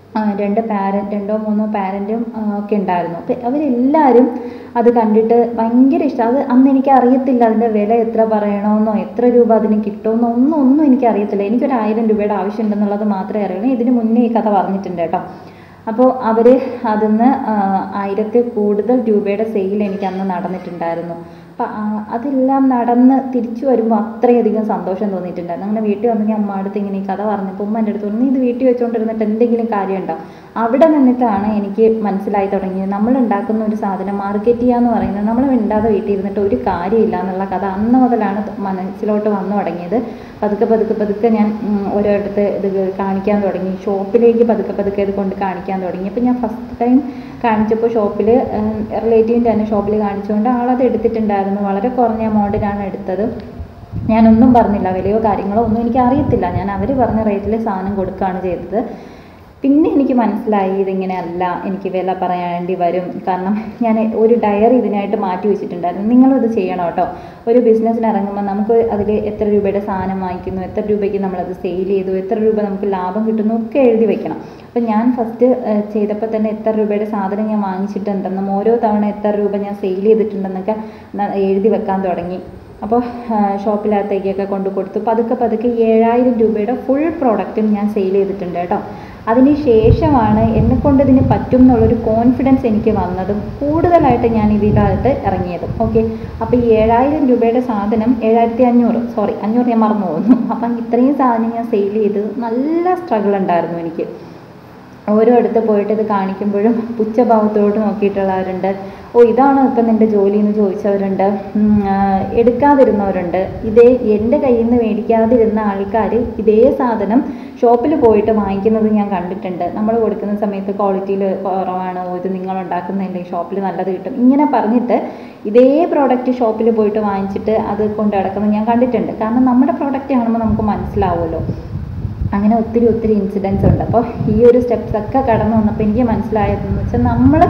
രണ്ടോ മൂന്നോ പാരൻറ്റും ഒക്കെ ഉണ്ടായിരുന്നു. അപ്പോൾ അവരെല്ലാവരും അത് കണ്ടിട്ട് ഭയങ്കര ഇഷ്ടം. അത് അന്ന് എനിക്ക് അറിയത്തില്ല അതിൻ്റെ വില എത്ര പറയണമെന്നോ എത്ര രൂപ അതിന് കിട്ടുമെന്നോ ഒന്നും എനിക്കറിയത്തില്ല. എനിക്കൊരു 1000 രൂപയുടെ ആവശ്യമുണ്ടെന്നുള്ളത് മാത്രമേ അറിയുള്ളൂ. ഇതിന് മുന്നേ ഈ കഥ പറഞ്ഞിട്ടുണ്ട് കേട്ടോ. അപ്പോൾ അവർ അതിന്ന് 1000 കൂടുതൽ രൂപയുടെ സെയിൽ എനിക്ക് അന്ന് നടന്നിട്ടുണ്ടായിരുന്നു. അപ്പം അതെല്ലാം നടന്ന് തിരിച്ചു വരുമ്പോൾ അത്രയധികം സന്തോഷം തോന്നിയിട്ടുണ്ടായിരുന്നു. അങ്ങനെ വീട്ടിൽ വന്ന് ഞാൻ ഉമ്മ അടുത്ത് ഇങ്ങനെ ഈ കഥ പറഞ്ഞപ്പോൾ ഉമ്മ എൻ്റെ അടുത്ത് പറഞ്ഞു, നീ ഇത് വീട്ടിൽ വെച്ചുകൊണ്ടിരുന്നിട്ട് എന്തെങ്കിലും കാര്യമുണ്ടോ? അവിടെ നിന്നിട്ടാണ് എനിക്ക് മനസ്സിലായി തുടങ്ങിയത്, നമ്മൾ ഉണ്ടാക്കുന്ന ഒരു സാധനം മാർക്കറ്റ് ചെയ്യുക എന്ന് പറയുന്നത് നമ്മൾ മിണ്ടാതെ വീട്ടിൽ ഇരുന്നിട്ട് ഒരു കാര്യമില്ല എന്നുള്ള കഥ അന്ന് മുതലാണ് മനസ്സിലോട്ട് വന്നു തുടങ്ങിയത്. പതുക്കെ ഞാൻ ഓരോരുത്തർ ഇത് കാണിക്കാൻ തുടങ്ങി. ഷോപ്പിലേക്ക് പതുക്കെ ഇത് കൊണ്ട് കാണിക്കാൻ തുടങ്ങി. അപ്പോൾ ഞാൻ ഫസ്റ്റ് ടൈം കാണിച്ചപ്പോൾ ഷോപ്പിൽ റിലേറ്റീവിൻ്റെ തന്നെ ഷോപ്പിൽ കാണിച്ചുകൊണ്ട് ആളത് എടുത്തിട്ടുണ്ടായിരുന്നു. വളരെ കുറഞ്ഞ എമൗണ്ടിനാണ് എടുത്തത്. ഞാനൊന്നും പറഞ്ഞില്ല, വിലയോ കാര്യങ്ങളോ ഒന്നും എനിക്ക് അറിയത്തില്ല. ഞാൻ അവർ പറഞ്ഞ റേറ്റിൽ സാധനം കൊടുക്കുകയാണ് ചെയ്തത്. പിന്നെ എനിക്ക് മനസ്സിലായി ഇതിങ്ങനെയല്ല, എനിക്ക് വില പറയേണ്ടി വരും. കാരണം ഞാൻ ഒരു ഡയറി ഇതിനായിട്ട് മാറ്റി വെച്ചിട്ടുണ്ടായിരുന്നു. നിങ്ങളിത് ചെയ്യണം കേട്ടോ. ഒരു ബിസിനസ്സിന് ഇറങ്ങുമ്പോൾ നമുക്ക് അതിൽ എത്ര രൂപയുടെ സാധനം വാങ്ങിക്കുന്നു, എത്ര രൂപയ്ക്ക് നമ്മളത് സെയിൽ ചെയ്തു, എത്ര രൂപ നമുക്ക് ലാഭം കിട്ടുന്നു ഒക്കെ എഴുതി വെക്കണം. അപ്പം ഞാൻ ഫസ്റ്റ് ചെയ്തപ്പോൾ തന്നെ എത്ര രൂപയുടെ സാധനം ഞാൻ വാങ്ങിച്ചിട്ടുണ്ടെന്നും ഓരോ തവണ എത്ര രൂപ ഞാൻ സെയിൽ ചെയ്തിട്ടുണ്ടെന്നൊക്കെ എഴുതി വെക്കാൻ തുടങ്ങി. അപ്പോൾ ഷോപ്പിനകത്തേക്കൊക്കെ കൊണ്ട് കൊടുത്തു. പതുക്കെ 7000 രൂപയുടെ ഫുൾ പ്രോഡക്റ്റും ഞാൻ സെയിൽ ചെയ്തിട്ടുണ്ട് കേട്ടോ. അതിന് ശേഷമാണ് എന്നെക്കൊണ്ട് ഇതിന് പറ്റും എന്നുള്ളൊരു കോൺഫിഡൻസ് എനിക്ക് വന്നതും കൂടുതലായിട്ട് ഞാൻ ഇതിലായിട്ട് ഇറങ്ങിയതും. ഓക്കെ, അപ്പോൾ ഈ 7000 രൂപയുടെ സാധനം 7500 ഞാൻ മറന്നു പോകുന്നു. അപ്പം ഇത്രയും സാധനം ഞാൻ സെയിൽ ചെയ്ത് നല്ല സ്ട്രഗിൾ ഉണ്ടായിരുന്നു എനിക്ക്. ഓരോ അടുത്ത് പോയിട്ട് ഇത് കാണിക്കുമ്പോഴും പുച്ഛഭാവത്തോട് നോക്കിയിട്ടുള്ളവരുണ്ട്. ഇതാണോ ഇപ്പം നിൻ്റെ ജോലി എന്ന് ചോദിച്ചവരുണ്ട്. എടുക്കാതിരുന്നവരുണ്ട്. എൻ്റെ കയ്യിൽ നിന്ന് മേടിക്കാതിരുന്ന ആൾക്കാർ ഇതേ സാധനം ഷോപ്പിൽ പോയിട്ട് വാങ്ങിക്കുന്നത് ഞാൻ കണ്ടിട്ടുണ്ട്. നമ്മൾ കൊടുക്കുന്ന സമയത്ത് ക്വാളിറ്റിയിൽ കുറവാണ്, ഇത് നിങ്ങളുണ്ടാക്കുന്നില്ലേ, ഷോപ്പിൽ നല്ലത് കിട്ടും, ഇങ്ങനെ പറഞ്ഞിട്ട് ഇതേ പ്രോഡക്റ്റ് ഷോപ്പിൽ പോയിട്ട് വാങ്ങിച്ചിട്ട് അത് കൊണ്ട് നടക്കുന്നത് ഞാൻ കണ്ടിട്ടുണ്ട്. കാരണം നമ്മുടെ പ്രോഡക്റ്റ് കാണുമ്പോൾ നമുക്ക് മനസ്സിലാവുമല്ലോ. അങ്ങനെ ഒത്തിരി ഇൻസിഡൻസ് ഉണ്ട്. അപ്പോൾ ഈ ഒരു സ്റ്റെപ്സൊക്കെ കടന്നു വന്നപ്പോൾ എനിക്ക് മനസ്സിലായതെന്ന് വെച്ചാൽ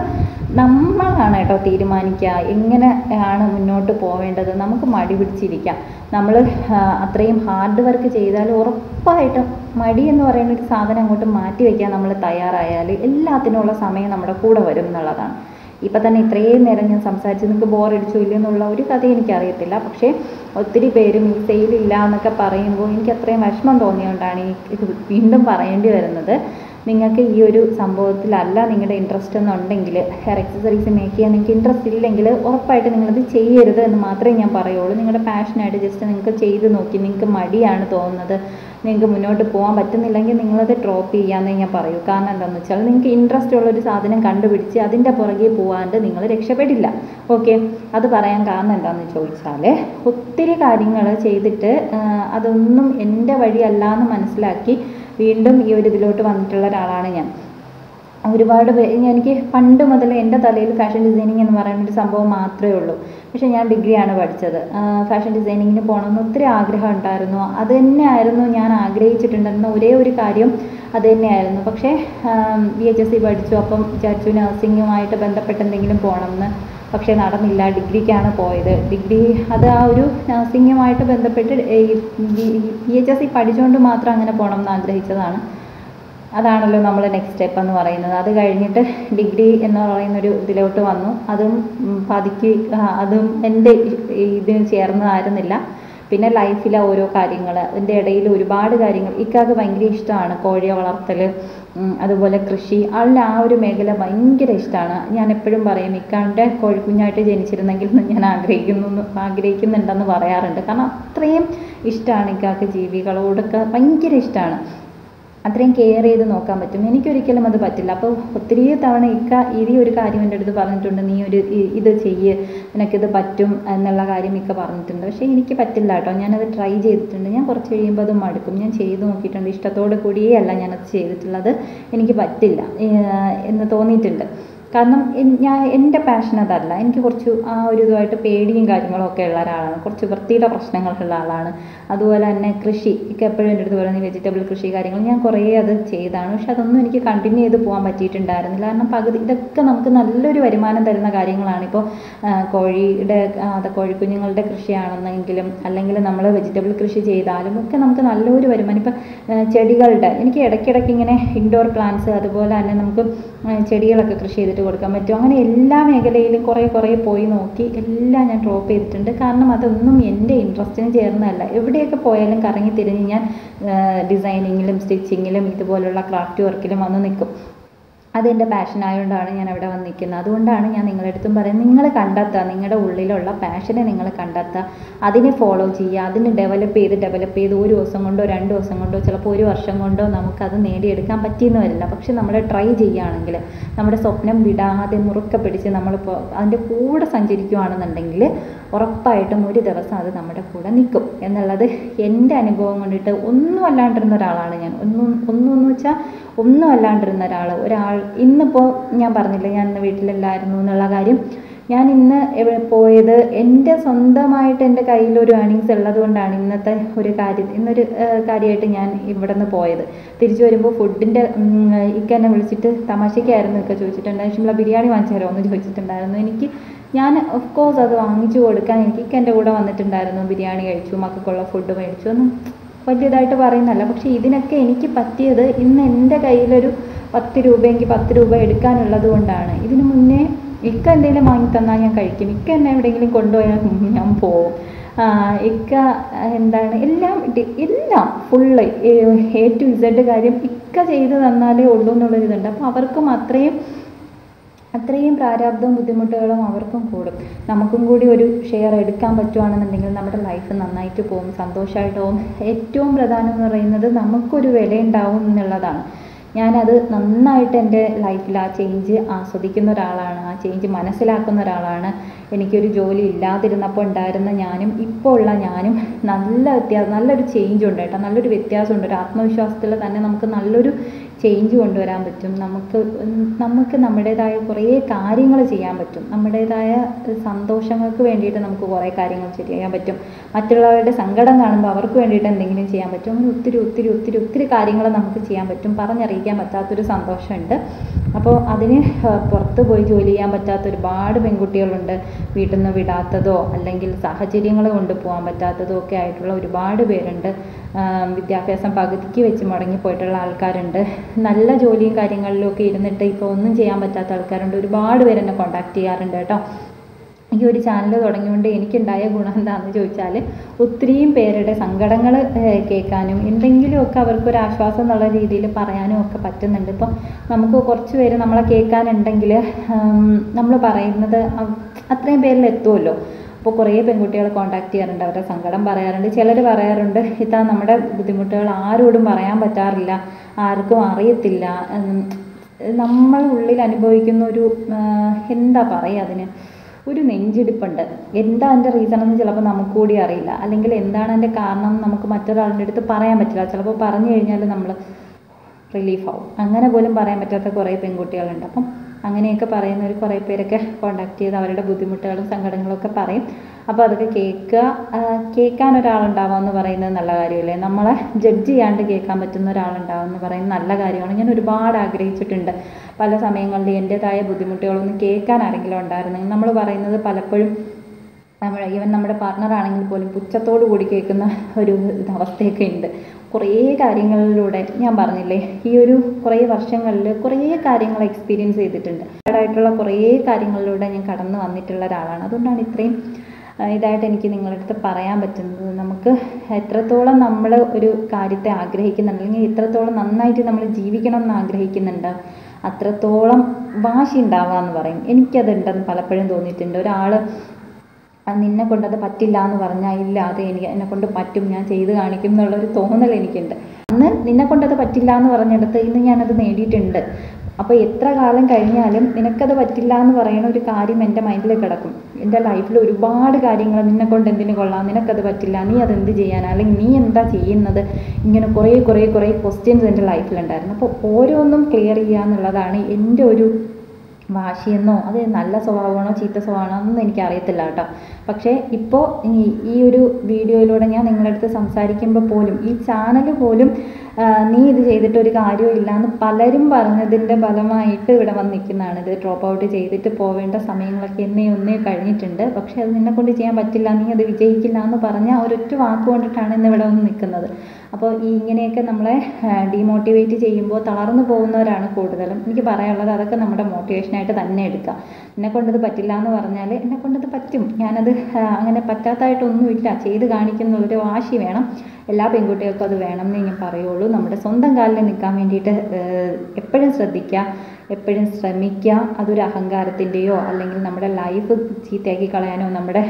നമ്മളാണ് കേട്ടോ തീരുമാനിക്കുക എങ്ങനെയാണ് മുന്നോട്ട് പോവേണ്ടത്. നമുക്ക് മടി പിടിച്ചിരിക്കാം. നമ്മൾ അത്രയും ഹാർഡ് വർക്ക് ചെയ്താൽ ഉറപ്പായിട്ടും മടി എന്ന് പറയുന്ന ഒരു സാധനം അങ്ങോട്ട് മാറ്റി വയ്ക്കാൻ നമ്മൾ തയ്യാറായാൽ എല്ലാത്തിനുള്ള സമയം നമ്മുടെ കൂടെ വരും എന്നുള്ളതാണ്. ഇപ്പം തന്നെ ഇത്രയും നേരം ഞാൻ സംസാരിച്ച് നിങ്ങൾക്ക് ബോറടിച്ചോ ഇല്ലെന്നുള്ള ഒരു കഥ എനിക്കറിയത്തില്ല. പക്ഷേ ഒത്തിരി പേരും ഈ സെയിലില്ല എന്നൊക്കെ പറയുമ്പോൾ എനിക്ക് അത്രയും വിഷമം തോന്നിയുകൊണ്ടാണ് ഇത് വീണ്ടും പറയേണ്ടി വരുന്നത്. നിങ്ങൾക്ക് ഈ ഒരു സംഭവത്തിലല്ല നിങ്ങളുടെ ഇൻട്രസ്റ്റ് എന്നുണ്ടെങ്കിൽ, ഹെയർ എക്സസറീസ് മേക്ക് ചെയ്യാൻ നിങ്ങൾക്ക് ഇൻട്രസ്റ്റ് ഇല്ലെങ്കിൽ ഉറപ്പായിട്ട് നിങ്ങളത് ചെയ്യരുത് എന്ന് മാത്രമേ ഞാൻ പറയുള്ളൂ. നിങ്ങളുടെ പാഷനായിട്ട് ജസ്റ്റ് നിങ്ങൾക്ക് ചെയ്ത് നോക്കി, നിങ്ങൾക്ക് മടിയാണ് തോന്നുന്നത്, നിങ്ങൾക്ക് മുന്നോട്ട് പോകാൻ പറ്റുന്നില്ലെങ്കിൽ നിങ്ങളത് ഡ്രോപ്പ് ചെയ്യാമെന്നേ ഞാൻ പറയൂ. കാരണം എന്താണെന്ന് വെച്ചാൽ നിങ്ങൾക്ക് ഇൻട്രസ്റ്റ് ഉള്ളൊരു സാധനം കണ്ടുപിടിച്ച് അതിൻ്റെ പുറകെ പോകാണ്ട് നിങ്ങൾ രക്ഷപ്പെടില്ല. ഓക്കെ, അത് പറയാൻ കാരണം എന്താണെന്ന് ചോദിച്ചാൽ ഒത്തിരി കാര്യങ്ങൾ ചെയ്തിട്ട് അതൊന്നും എൻ്റെ വഴിയല്ല എന്ന് മനസ്സിലാക്കി വീണ്ടും ഈ ഒരു ഇതിലോട്ട് വന്നിട്ടുള്ള ഒരാളാണ് ഞാൻ. ഒരുപാട് എനിക്ക് പണ്ട് മുതൽ എൻ്റെ തലയിൽ ഫാഷൻ ഡിസൈനിങ് എന്ന് പറയുന്നൊരു സംഭവം മാത്രമേ ഉള്ളൂ. പക്ഷേ ഞാൻ ഡിഗ്രിയാണ് പഠിച്ചത്. ഫാഷൻ ഡിസൈനിങ്ങിന് പോകണമെന്ന് ഒത്തിരി ആഗ്രഹം ഉണ്ടായിരുന്നു. അത് തന്നെയായിരുന്നു ഞാൻ ആഗ്രഹിച്ചിട്ടുണ്ടായിരുന്ന ഒരേ ഒരു കാര്യം, അത് തന്നെയായിരുന്നു. പക്ഷേ VHSC പഠിച്ചു. അപ്പം വിചാരിച്ചു നഴ്സിങ്ങുമായിട്ട് ബന്ധപ്പെട്ട് എന്തെങ്കിലും പോകണമെന്ന്. പക്ഷേ നടന്നില്ല. ഡിഗ്രിക്കാണ് പോയത്. ഡിഗ്രി അത് ആ ഒരു നഴ്സിങ്ങുമായിട്ട് ബന്ധപ്പെട്ട് VHSC പഠിച്ചുകൊണ്ട് മാത്രം അങ്ങനെ പോകണമെന്ന് ആഗ്രഹിച്ചതാണ്. അതാണല്ലോ നമ്മൾ നെക്സ്റ്റ് സ്റ്റെപ്പ് എന്ന് പറയുന്നത്. അത് കഴിഞ്ഞിട്ട് ഡിഗ്രി എന്ന് പറയുന്നൊരു ഇതിലോട്ട് വന്നു. അതും അതും എൻ്റെ ഇതിന് ചേർന്നതായിരുന്നില്ല. പിന്നെ ലൈഫിലെ ഓരോ കാര്യങ്ങൾ, അതിൻ്റെ ഇടയിൽ ഒരുപാട് കാര്യങ്ങൾ. ഇക്കാക്ക് ഭയങ്കര ഇഷ്ടമാണ് കോഴിയെ വളർത്തൽ, അതുപോലെ കൃഷി. ആളിന് ആ ഒരു മേഖല ഭയങ്കര ഇഷ്ടമാണ്. ഞാൻ എപ്പോഴും പറയും ഇക്കാൻ്റെ കോഴിക്കുഞ്ഞായിട്ട് ജനിച്ചിരുന്നെങ്കിൽ ഞാൻ ആഗ്രഹിക്കുന്നുണ്ടെന്ന് പറയാറുണ്ട്. കാരണം അത്രയും ഇഷ്ടമാണ് ഇക്കാക്ക്. ജീവികളോടൊക്കെ ഭയങ്കര ഇഷ്ടമാണ്. അത്രയും കെയർ ചെയ്ത് നോക്കാൻ പറ്റും. എനിക്കൊരിക്കലും അത് പറ്റില്ല. അപ്പോൾ ഒത്തിരി തവണ ഈ ഒരു കാര്യം എൻ്റെ അടുത്ത് പറഞ്ഞിട്ടുണ്ട്, നീ ഇത് ചെയ്യ്, നിനക്കിത് പറ്റും എന്നുള്ള കാര്യം പറഞ്ഞിട്ടുണ്ട്. പക്ഷേ എനിക്ക് പറ്റില്ല കേട്ടോ. ഞാനത് ട്രൈ ചെയ്തിട്ടുണ്ട്. ഞാൻ കുറച്ച് കഴിയുമ്പോൾ അത് മടുക്കും. ഞാൻ ചെയ്ത് നോക്കിയിട്ടുണ്ട്. ഇഷ്ടത്തോടെ കൂടിയേ അല്ല ഞാനത് ചെയ്തിട്ടുള്ളത്. എനിക്ക് പറ്റില്ല എന്ന് തോന്നിയിട്ടുണ്ട്. കാരണം എൻ്റെ പാഷൻ അതല്ല. എനിക്ക് കുറച്ച് ആ ഒരു ഇതുമായിട്ട് പേടിയും കാര്യങ്ങളൊക്കെ ഉള്ള ഒരാളാണ്. കുറച്ച് വൃത്തിയുടെ പ്രശ്നങ്ങളുള്ള ആളാണ്. അതുപോലെ തന്നെ കൃഷി എനിക്ക് എപ്പോഴും എൻ്റെ അടുത്ത് പറയുന്നത് വെജിറ്റബിൾ കൃഷി കാര്യങ്ങൾ ഞാൻ കുറേ അത് ചെയ്താണ്. പക്ഷെ അതൊന്നും എനിക്ക് കണ്ടിന്യൂ ചെയ്ത് പോകാൻ പറ്റിയിട്ടുണ്ടായിരുന്നില്ല. കാരണം പകുതി ഇതൊക്കെ നമുക്ക് നല്ലൊരു വരുമാനം തരുന്ന കാര്യങ്ങളാണ്. ഇപ്പോൾ കോഴിക്കുഞ്ഞുങ്ങളുടെ കൃഷിയാണെന്നെങ്കിലും അല്ലെങ്കിൽ നമ്മൾ വെജിറ്റബിൾ കൃഷി ചെയ്താലും ഒക്കെ നമുക്ക് നല്ലൊരു വരുമാനം. ഇപ്പം ചെടികളുടെ എനിക്ക് ഇടയ്ക്കിടയ്ക്ക് ഇങ്ങനെ ഇൻഡോർ പ്ലാന്റ്സ് അതുപോലെ തന്നെ നമുക്ക് ചെടികളൊക്കെ കൃഷി ചെയ്തിട്ട് കൊടുക്കാൻ പറ്റും. അങ്ങനെ എല്ലാ മേഖലയിലും കുറേ പോയി നോക്കി എല്ലാം ഞാൻ ഡ്രോപ്പ് ചെയ്തിട്ടുണ്ട്. കാരണം അതൊന്നും എൻ്റെ ഇൻട്രസ്റ്റിന് ചേർന്നതല്ല. എവിടെയൊക്കെ പോയാലും കറങ്ങി തിരിഞ്ഞ് ഞാൻ ഡിസൈനിങ്ങിലും സ്റ്റിച്ചിങ്ങിലും ഇതുപോലുള്ള ക്രാഫ്റ്റ് വർക്കിലും വന്ന് നിൽക്കും. അതെൻ്റെ പാഷൻ ആയതുകൊണ്ടാണ് ഞാൻ അവിടെ വന്ന് നിൽക്കുന്നത്. അതുകൊണ്ടാണ് ഞാൻ നിങ്ങളുടെ അടുത്തും പറയുന്നത്, നിങ്ങൾ കണ്ടെത്തുക, നിങ്ങളുടെ ഉള്ളിലുള്ള പാഷനെ നിങ്ങൾ കണ്ടെത്തുക, അതിനെ ഫോളോ ചെയ്യുക, അതിനെ ഡെവലപ്പ് ചെയ്ത് ഒരു ദിവസം കൊണ്ടോ 2 ദിവസം കൊണ്ടോ ചിലപ്പോൾ 1 വർഷം കൊണ്ടോ നമുക്കത് നേടിയെടുക്കാൻ പറ്റിയെന്ന് വരില്ല. പക്ഷെ നമ്മൾ ട്രൈ ചെയ്യുകയാണെങ്കിൽ നമ്മുടെ സ്വപ്നം വിടാതെ മുറുക്കെ പിടിച്ച് നമ്മളിപ്പോൾ അതിൻ്റെ കൂടെ സഞ്ചരിക്കുകയാണെന്നുണ്ടെങ്കിൽ ഉറപ്പായിട്ടും ഒരു ദിവസം അത് നമ്മുടെ കൂടെ നിൽക്കും എന്നുള്ളത് എൻ്റെ അനുഭവം കൊണ്ടിട്ട്. ഒന്നും അല്ലാണ്ടിരുന്ന ഒരാളാണ് ഞാൻ. ഒന്നും വെച്ചാൽ ഒന്നും അല്ലാണ്ടിരുന്ന ഒരാൾ ഇന്നിപ്പോൾ ഞാൻ പറഞ്ഞില്ലേ ഞാൻ ഇന്ന് വീട്ടിലില്ലായിരുന്നു എന്നുള്ള കാര്യം. ഞാൻ ഇന്ന് പോയത് എൻ്റെ സ്വന്തമായിട്ട് എൻ്റെ കയ്യിലൊരു ഏണിങ്സ് ഉള്ളത് കൊണ്ടാണ് ഇന്നൊരു കാര്യമായിട്ട് ഞാൻ ഇവിടെ നിന്ന് പോയത്. തിരിച്ചു വരുമ്പോൾ ഫുഡിൻ്റെ ഇക്ക എന്നെ വിളിച്ചിട്ട് തമാശയ്ക്കായിരുന്നു ഒക്കെ ചോദിച്ചിട്ടുണ്ടായിരുന്നു, ഷിംല ബിരിയാണി വാങ്ങിച്ചു തരുമോ എന്ന് ചോദിച്ചിട്ടുണ്ടായിരുന്നു. ഞാൻ ഓഫ് കോഴ്സ് അത് വാങ്ങിച്ചു കൊടുക്കാൻ എനിക്ക് എൻ്റെ കൂടെ വന്നിട്ടുണ്ടായിരുന്നു. ബിരിയാണി കഴിച്ചു, മക്കൾക്കുള്ള ഫുഡ് മേടിച്ചു, ഒന്നും വലിയതായിട്ട് പറയുന്നല്ല. പക്ഷേ ഇതിനൊക്കെ എനിക്ക് പറ്റിയത് ഇന്ന് എൻ്റെ കയ്യിലൊരു 10 രൂപയെങ്കിൽ 10 രൂപ എടുക്കാനുള്ളത് കൊണ്ടാണ്. ഇതിനു മുന്നേ ഇക്ക എന്തെങ്കിലും വാങ്ങി തന്നാൽ ഞാൻ കഴിക്കും, ഇക്ക എന്നെ എവിടെയെങ്കിലും കൊണ്ടുപോയാൽ ഞാൻ പോവും. ഇക്ക എല്ലാം ഫുള്ള് A to Z കാര്യം ഇക്ക ചെയ്ത് തന്നാലേ ഉള്ളൂ എന്നുള്ളൊരിതുണ്ട്. അപ്പോൾ അവർക്കും അത്രയും പ്രാരാബ്ദവും ബുദ്ധിമുട്ടുകളും അവർക്കും കൂടും. നമുക്കും കൂടി ഒരു ഷെയർ എടുക്കാൻ പറ്റുകയാണെന്നുണ്ടെങ്കിൽ നമ്മുടെ ലൈഫ് നന്നായിട്ട് പോകും, സന്തോഷമായിട്ട് പോകും. ഏറ്റവും പ്രധാനം എന്ന് പറയുന്നത് നമുക്കൊരു വിലയുണ്ടാവും എന്നുള്ളതാണ്. ഞാനത് നന്നായിട്ട് എൻ്റെ ലൈഫിൽ ആ ചേഞ്ച് ആസ്വദിക്കുന്ന ഒരാളാണ്, ആ ചേഞ്ച് മനസ്സിലാക്കുന്ന ഒരാളാണ്. എനിക്കൊരു ജോലി ഇല്ലാതിരുന്നപ്പോൾ ഉണ്ടായിരുന്ന ഞാനും ഇപ്പോൾ ഉള്ള ഞാനും നല്ലൊരു ചേഞ്ച് ഉണ്ട് കേട്ടോ, നല്ലൊരു വ്യത്യാസമുണ്ട്. ഒരു ആത്മവിശ്വാസത്തിൽ തന്നെ നമുക്ക് നല്ലൊരു ചേഞ്ച് കൊണ്ടുവരാൻ പറ്റും. നമുക്ക് നമ്മുടേതായ കുറേ കാര്യങ്ങൾ ചെയ്യാൻ പറ്റും. നമ്മുടേതായ സന്തോഷങ്ങൾക്ക് വേണ്ടിയിട്ട് നമുക്ക് കുറേ കാര്യങ്ങൾ ചെയ്യാൻ പറ്റും. മറ്റുള്ളവരുടെ സങ്കടം കാണുമ്പോൾ അവർക്ക് വേണ്ടിയിട്ട് എന്തെങ്കിലും ചെയ്യാൻ പറ്റും. അങ്ങനെ ഒത്തിരി കാര്യങ്ങൾ നമുക്ക് ചെയ്യാൻ പറ്റും. പറഞ്ഞറിയിക്കാൻ പറ്റാത്തൊരു സന്തോഷമുണ്ട്. അപ്പോൾ അതിന് പുറത്ത് പോയി ജോലി ചെയ്യാൻ പറ്റാത്ത ഒരുപാട് പെൺകുട്ടികളുണ്ട്. വീട്ടിൽ നിന്ന് വിടാത്തതോ അല്ലെങ്കിൽ സാഹചര്യങ്ങൾ കൊണ്ട് പോകാൻ പറ്റാത്തതോ ഒക്കെ ആയിട്ടുള്ള ഒരുപാട് പേരുണ്ട്. വിദ്യാഭ്യാസം പകുതിക്ക് വെച്ച് മുടങ്ങിപ്പോയിട്ടുള്ള ആൾക്കാരുണ്ട്. നല്ല ജോലിയും കാര്യങ്ങളിലും ഒക്കെ ഇരുന്നിട്ട് ഇപ്പോൾ ഒന്നും ചെയ്യാൻ പറ്റാത്ത ആൾക്കാരുണ്ട്. ഒരുപാട് പേര് എന്നെ കോൺടാക്ട് ചെയ്യാറുണ്ട് കേട്ടോ. ഈ ഒരു ചാനൽ തുടങ്ങിയുകൊണ്ട് എനിക്കുണ്ടായ ഗുണം എന്താണെന്ന് ചോദിച്ചാൽ ഒത്തിരിയും പേരുടെ സങ്കടങ്ങൾ കേൾക്കാനും എന്തെങ്കിലുമൊക്കെ അവർക്കൊരു ആശ്വാസം എന്നുള്ള രീതിയിൽ പറയാനും ഒക്കെ പറ്റുന്നുണ്ട്. ഇപ്പം നമുക്ക് കുറച്ച് പേര് നമ്മളെ കേൾക്കാനുണ്ടെങ്കിൽ നമ്മൾ പറയുന്നത് അത്രയും പേരിൽ എത്തുമല്ലോ. അപ്പോൾ കുറേ പെൺകുട്ടികൾ കോൺടാക്ട് ചെയ്യാറുണ്ട്, അവരുടെ സങ്കടം പറയാറുണ്ട്. ചിലർ പറയാറുണ്ട് ഇതാ നമ്മുടെ ബുദ്ധിമുട്ടുകൾ ആരോടും പറയാൻ പറ്റാറില്ല, ആർക്കും അറിയത്തില്ല, നമ്മൾ ഉള്ളിൽ അനുഭവിക്കുന്ന ഒരു എന്താ പറയുക അതിന് ഒരു നെഞ്ചിടിപ്പുണ്ട്. എന്താ അതിൻ്റെ റീസൺ എന്ന് ചിലപ്പോൾ നമുക്ക് കൂടി അറിയില്ല, അല്ലെങ്കിൽ എന്താണ് അതിൻ്റെ കാരണം നമുക്ക് മറ്റൊരാളുടെ അടുത്ത് പറയാൻ പറ്റില്ല. ചിലപ്പോൾ പറഞ്ഞു കഴിഞ്ഞാൽ നമ്മൾ റിലീഫാവും. അങ്ങനെ പോലും പറയാൻ പറ്റാത്ത കുറേ പെൺകുട്ടികളുണ്ട്. അപ്പം അങ്ങനെയൊക്കെ പറയുന്നവർ കുറേ പേരൊക്കെ കോൺടാക്ട് ചെയ്ത് അവരുടെ ബുദ്ധിമുട്ടുകളും സങ്കടങ്ങളൊക്കെ പറയും. അപ്പോൾ അതൊക്കെ കേൾക്കാൻ ഒരാളുണ്ടാവുക എന്ന് പറയുന്നത് നല്ല കാര്യമല്ലേ. നമ്മളെ ജഡ്ജ് ചെയ്യാണ്ട് കേൾക്കാൻ പറ്റുന്ന ഒരാളുണ്ടാവുക എന്ന് പറയുന്നത് നല്ല കാര്യമാണ്. ഞാൻ ഒരുപാട് ആഗ്രഹിച്ചിട്ടുണ്ട് പല സമയങ്ങളിൽ എൻ്റേതായ ബുദ്ധിമുട്ടുകളൊന്നും കേൾക്കാൻ ആരെങ്കിലും ഉണ്ടായിരുന്നെങ്കിൽ. നമ്മൾ പറയുന്നത് പലപ്പോഴും നമ്മുടെ പാർട്ട്ണറാണെങ്കിൽ പോലും പുച്ഛത്തോടു കൂടി കേൾക്കുന്ന ഒരു അവസ്ഥയൊക്കെ ഉണ്ട്. കുറേ കാര്യങ്ങളിലൂടെ ഞാൻ പറഞ്ഞില്ലേ ഈ ഒരു കുറേ വർഷങ്ങളിൽ കുറേ കാര്യങ്ങൾ എക്സ്പീരിയൻസ് ചെയ്തിട്ടുണ്ട്. ആയിട്ടുള്ള കുറേ കാര്യങ്ങളിലൂടെ ഞാൻ കടന്നു വന്നിട്ടുള്ള ഒരാളാണ്. അതുകൊണ്ടാണ് ഇത്രയും ഇതായിട്ട് എനിക്ക് നിങ്ങളുടെ അടുത്ത് പറയാൻ പറ്റുന്നത്. നമുക്ക് എത്രത്തോളം നമ്മൾ ഒരു കാര്യത്തെ ആഗ്രഹിക്കുന്നുണ്ട്, അല്ലെങ്കിൽ എത്രത്തോളം നന്നായിട്ട് നമ്മൾ ജീവിക്കണം എന്ന് ആഗ്രഹിക്കുന്നുണ്ട്, അത്രത്തോളം വാശി ഉണ്ടാവുക എന്ന് പറയും. എനിക്കതുണ്ടെന്ന് പലപ്പോഴും തോന്നിയിട്ടുണ്ട്. ഒരാൾ നിന്നെ കൊണ്ടത് പറ്റില്ല എന്ന് പറഞ്ഞാൽ ഇല്ല, അത് എന്നെ കൊണ്ട് പറ്റും, ഞാൻ ചെയ്ത് കാണിക്കും എന്നുള്ളൊരു തോന്നൽ എനിക്കുണ്ട്. അന്ന് നിന്നെ കൊണ്ടത് പറ്റില്ല എന്ന് പറഞ്ഞെടുത്ത് ഇന്ന് ഞാനത് നേടിയിട്ടുണ്ട്. അപ്പോൾ എത്ര കാലം കഴിഞ്ഞാലും നിനക്കത് പറ്റില്ല എന്ന് പറയുന്ന ഒരു കാര്യം എൻ്റെ മൈൻഡിൽ കിടക്കും. എൻ്റെ ലൈഫിൽ ഒരുപാട് കാര്യങ്ങൾ നിന്നെ കൊണ്ട് എന്തിനു കൊള്ളാം, നിനക്കത് പറ്റില്ല, നീ അതെന്ത് ചെയ്യാനാണ്, അല്ലെങ്കിൽ നീ എന്താ ചെയ്യുന്നത്, ഇങ്ങനെ കുറേ ക്വസ്റ്റ്യൻസ് എൻ്റെ ലൈഫിലുണ്ടായിരുന്നു. അപ്പോൾ ഓരോന്നും ക്ലിയർ ചെയ്യുക എന്നുള്ളതാണ് എൻ്റെ ഒരു വാശിയെന്നോ അത് നല്ല സ്വഭാവമാണോ ചീത്ത സ്വഭാവമാണോ എന്നൊന്നും എനിക്കറിയത്തില്ല കേട്ടോ. പക്ഷേ ഇപ്പോൾ ഈ ഒരു വീഡിയോയിലൂടെ ഞാൻ നിങ്ങളുടെ അടുത്ത് സംസാരിക്കുമ്പോൾ പോലും ഈ ചാനൽ പോലും നീ ഇത് ചെയ്തിട്ട് ഒരു കാര്യമില്ല എന്ന് പലരും പറഞ്ഞതിൻ്റെ ഫലമായിട്ട് ഇവിടെ വന്ന് നിൽക്കുന്നതാണ്. ഇത് ഡ്രോപ്പ് ഔട്ട് ചെയ്തിട്ട് പോവേണ്ട സമയങ്ങളൊക്കെ ഒന്നേ കഴിഞ്ഞിട്ടുണ്ട്. പക്ഷേ അത് നിന്നെ കൊണ്ട് ചെയ്യാൻ പറ്റില്ല, നീ അത് വിജയിക്കില്ല എന്ന് പറഞ്ഞ ഒരൊറ്റ വാക്ക് കൊണ്ടിട്ടാണ് ഇന്ന് ഇവിടെ വന്ന് നിൽക്കുന്നത്. അപ്പോൾ ഇങ്ങനെയൊക്കെ നമ്മളെ ഡീമോട്ടിവേറ്റ് ചെയ്യുമ്പോൾ തളർന്നു പോകുന്നവരാണ് കൂടുതലും. എനിക്ക് പറയാനുള്ളത് അതൊക്കെ നമ്മുടെ മോട്ടിവേഷനായിട്ട് തന്നെ എടുക്കുക. എന്നെക്കൊണ്ടത് പറ്റില്ല എന്ന് പറഞ്ഞാൽ എന്നെക്കൊണ്ടത് പറ്റും, ഞാനത് അങ്ങനെ പറ്റാത്തതായിട്ടൊന്നുമില്ല, ചെയ്ത് കാണിക്കുന്നുള്ളൊരു വാശി വേണം. എല്ലാ പെൺകുട്ടികൾക്കും അത് വേണം എന്നേ ഞാൻ പറയുള്ളൂ. നമ്മുടെ സ്വന്തം കാലിൽ നിൽക്കാൻ വേണ്ടിയിട്ട് എപ്പോഴും ശ്രദ്ധിക്കുക, എപ്പോഴും ശ്രമിക്കുക. അതൊരു അഹങ്കാരത്തിൻ്റെയോ അല്ലെങ്കിൽ നമ്മുടെ ലൈഫ് ചീത്തയാക്കി കളയാനോ നമ്മുടെ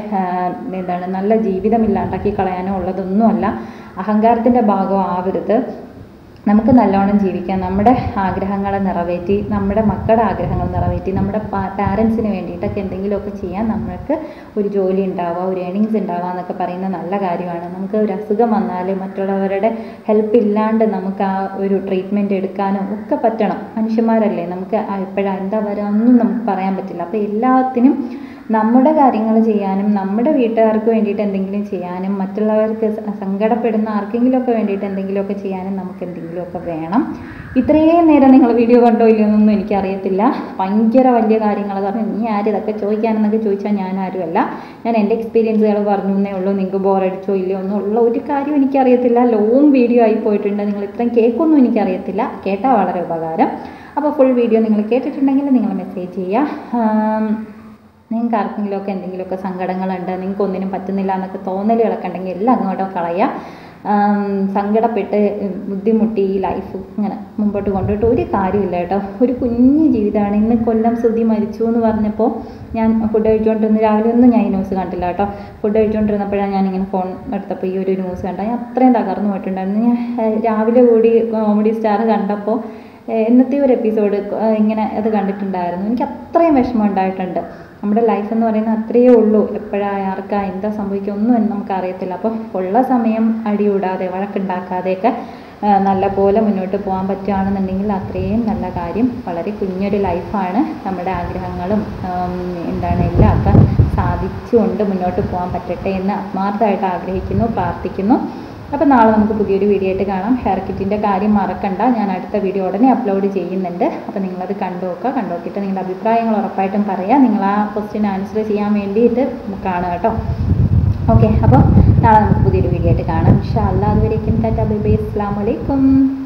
നല്ല ജീവിതം ഇല്ലാണ്ടാക്കി കളയാനോ ഉള്ളതൊന്നുമല്ല. അഹങ്കാരത്തിൻ്റെ ഭാഗം ആവരുത്. നമുക്ക് നല്ലോണം ജീവിക്കാം, നമ്മുടെ ആഗ്രഹങ്ങൾ നിറവേറ്റി, നമ്മുടെ മക്കളുടെ ആഗ്രഹങ്ങൾ നിറവേറ്റി, നമ്മുടെ പാരൻസിന് വേണ്ടിയിട്ടൊക്കെ എന്തെങ്കിലുമൊക്കെ ചെയ്യാൻ നമ്മൾക്ക് ഒരു ജോലി ഉണ്ടാവുക, ഒരു ഏണിങ്സ് ഉണ്ടാവുക എന്നൊക്കെ പറയുന്ന നല്ല കാര്യമാണ്. നമുക്ക് ഒരു അസുഖം വന്നാൽ മറ്റുള്ളവരുടെ ഹെൽപ്പ് ഇല്ലാണ്ട് നമുക്ക് ആ ഒരു ട്രീറ്റ്മെൻറ്റ് എടുക്കാനും ഒക്കെ പറ്റണം. മനുഷ്യന്മാരല്ലേ, നമുക്ക് എപ്പോഴാണ് എന്താ വരിക ഒന്നും നമുക്ക് പറയാൻ പറ്റില്ല. അപ്പോൾ എല്ലാത്തിനും നമ്മുടെ കാര്യങ്ങൾ ചെയ്യാനും നമ്മുടെ വീട്ടുകാർക്ക് വേണ്ടിയിട്ട് എന്തെങ്കിലും ചെയ്യാനും മറ്റുള്ളവർക്ക് സങ്കടപ്പെടുന്ന ആർക്കെങ്കിലുമൊക്കെ വേണ്ടിയിട്ട് എന്തെങ്കിലുമൊക്കെ ചെയ്യാനും നമുക്ക് എന്തെങ്കിലുമൊക്കെ വേണം. ഇത്രയും നേരം നിങ്ങൾ വീഡിയോ കണ്ടോ ഇല്ലയോ എന്നൊന്നും എനിക്കറിയത്തില്ല. ഭയങ്കര വലിയ കാര്യങ്ങൾ പറഞ്ഞു, നീ ആരും ഇതൊക്കെ ചോദിക്കാനെന്നൊക്കെ ചോദിച്ചാൽ ഞാൻ ആരുമല്ല. ഞാൻ എൻ്റെ എക്സ്പീരിയൻസുകൾ പറഞ്ഞു എന്നേ ഉള്ളൂ. നിങ്ങൾക്ക് ബോറടിച്ചോ ഇല്ലയോ എന്നുള്ള ഒരു കാര്യം എനിക്കറിയത്തില്ല. ലോങ് വീഡിയോ ആയി പോയിട്ടുണ്ട്. നിങ്ങൾ ഇത്രയും കേൾക്കൊന്നും എനിക്കറിയത്തില്ല, കേട്ടാൽ വളരെ ഉപകാരം. അപ്പോൾ ഫുൾ വീഡിയോ നിങ്ങൾ കേട്ടിട്ടുണ്ടെങ്കിൽ നിങ്ങൾ മെസ്സേജ് ചെയ്യുക. നിങ്ങൾക്ക് ആർക്കെങ്കിലുമൊക്കെ എന്തെങ്കിലുമൊക്കെ സങ്കടങ്ങളുണ്ട്, നിങ്ങൾക്ക് ഒന്നിനും പറ്റുന്നില്ല എന്നൊക്കെ തോന്നലുകളൊക്കെ ഉണ്ടെങ്കിൽ എല്ലാം അങ്ങോട്ട് കളയുക. സങ്കടപ്പെട്ട് ബുദ്ധിമുട്ടി ഈ ലൈഫ് ഇങ്ങനെ മുമ്പോട്ട് കൊണ്ടുപോയിട്ട് ഒരു കാര്യമില്ല കേട്ടോ. ഒരു കുഞ്ഞു ജീവിതമാണ്. ഇന്ന് കൊല്ലം സുധി മരിച്ചു എന്ന് പറഞ്ഞപ്പോൾ ഞാൻ ഫുഡ് കഴിച്ചുകൊണ്ടിരുന്ന രാവിലെ ഒന്നും ഞാൻ ഈ ന്യൂസ് കണ്ടില്ല കേട്ടോ. ഫുഡ് കഴിച്ചുകൊണ്ടിരുന്നപ്പോഴാണ് ഞാനിങ്ങനെ ഫോൺ എടുത്തപ്പോൾ ഈ ഒരു ന്യൂസ് കണ്ടത്. ഞാൻ അത്രയും തകർന്നു പോയിട്ടുണ്ടായിരുന്നു. ഞാൻ രാവിലെ കൂടി കോമഡി സ്റ്റാർ കണ്ടപ്പോൾ എന്നത്തെ ഒരു എപ്പിസോഡ് ഇങ്ങനെ അത് കണ്ടിട്ടുണ്ടായിരുന്നു. എനിക്ക് അത്രയും വിഷമം ഉണ്ടായിട്ടുണ്ട്. നമ്മുടെ ലൈഫ് എന്ന് പറയുന്നത് അത്രയേ ഉള്ളൂ. എപ്പോഴാണ് ആർക്കാ എന്താ സംഭവിക്കുക ഒന്നും നമുക്കറിയത്തില്ല. അപ്പോൾ ഉള്ള സമയം അടികൂടാതെ വഴക്കുണ്ടാക്കാതെയൊക്കെ നല്ല പോലെ മുന്നോട്ട് പോകാൻ പറ്റുകയാണെന്നുണ്ടെങ്കിൽ അത്രയും നല്ല കാര്യം. വളരെ കുഞ്ഞൊരു ലൈഫാണ്. നമ്മുടെ ആഗ്രഹങ്ങളും എല്ലാം ഒക്കെ സാധിച്ചുകൊണ്ട് മുന്നോട്ട് പോകാൻ പറ്റട്ടെ എന്ന് ആത്മാർത്ഥമായിട്ട് ആഗ്രഹിക്കുന്നു, പ്രാർത്ഥിക്കുന്നു. അപ്പോൾ നാളെ നമുക്ക് പുതിയൊരു വീഡിയോ ആയിട്ട് കാണാം. ഹെയർ കിറ്റിൻ്റെ കാര്യം മറക്കണ്ട, ഞാൻ അടുത്ത വീഡിയോ ഉടനെ അപ്ലോഡ് ചെയ്യുന്നുണ്ട്. അപ്പോൾ നിങ്ങളത് കണ്ടുനോക്കിയിട്ട് നിങ്ങളുടെ അഭിപ്രായങ്ങൾ ഉറപ്പായിട്ടും പറയാം. നിങ്ങൾ ആ ക്വസ്റ്റ്യൻ ആൻസർ ചെയ്യാൻ വേണ്ടിയിട്ട് കാണുക കേട്ടോ. ഓക്കെ, അപ്പോൾ നാളെ നമുക്ക് പുതിയൊരു വീഡിയോ ആയിട്ട് കാണാം. ഇൻഷാ അല്ലാഹ്. അതുവരേക്കും ടാറ്റാ ബൈ ബൈ, അസ്സലാമു അലൈക്കും.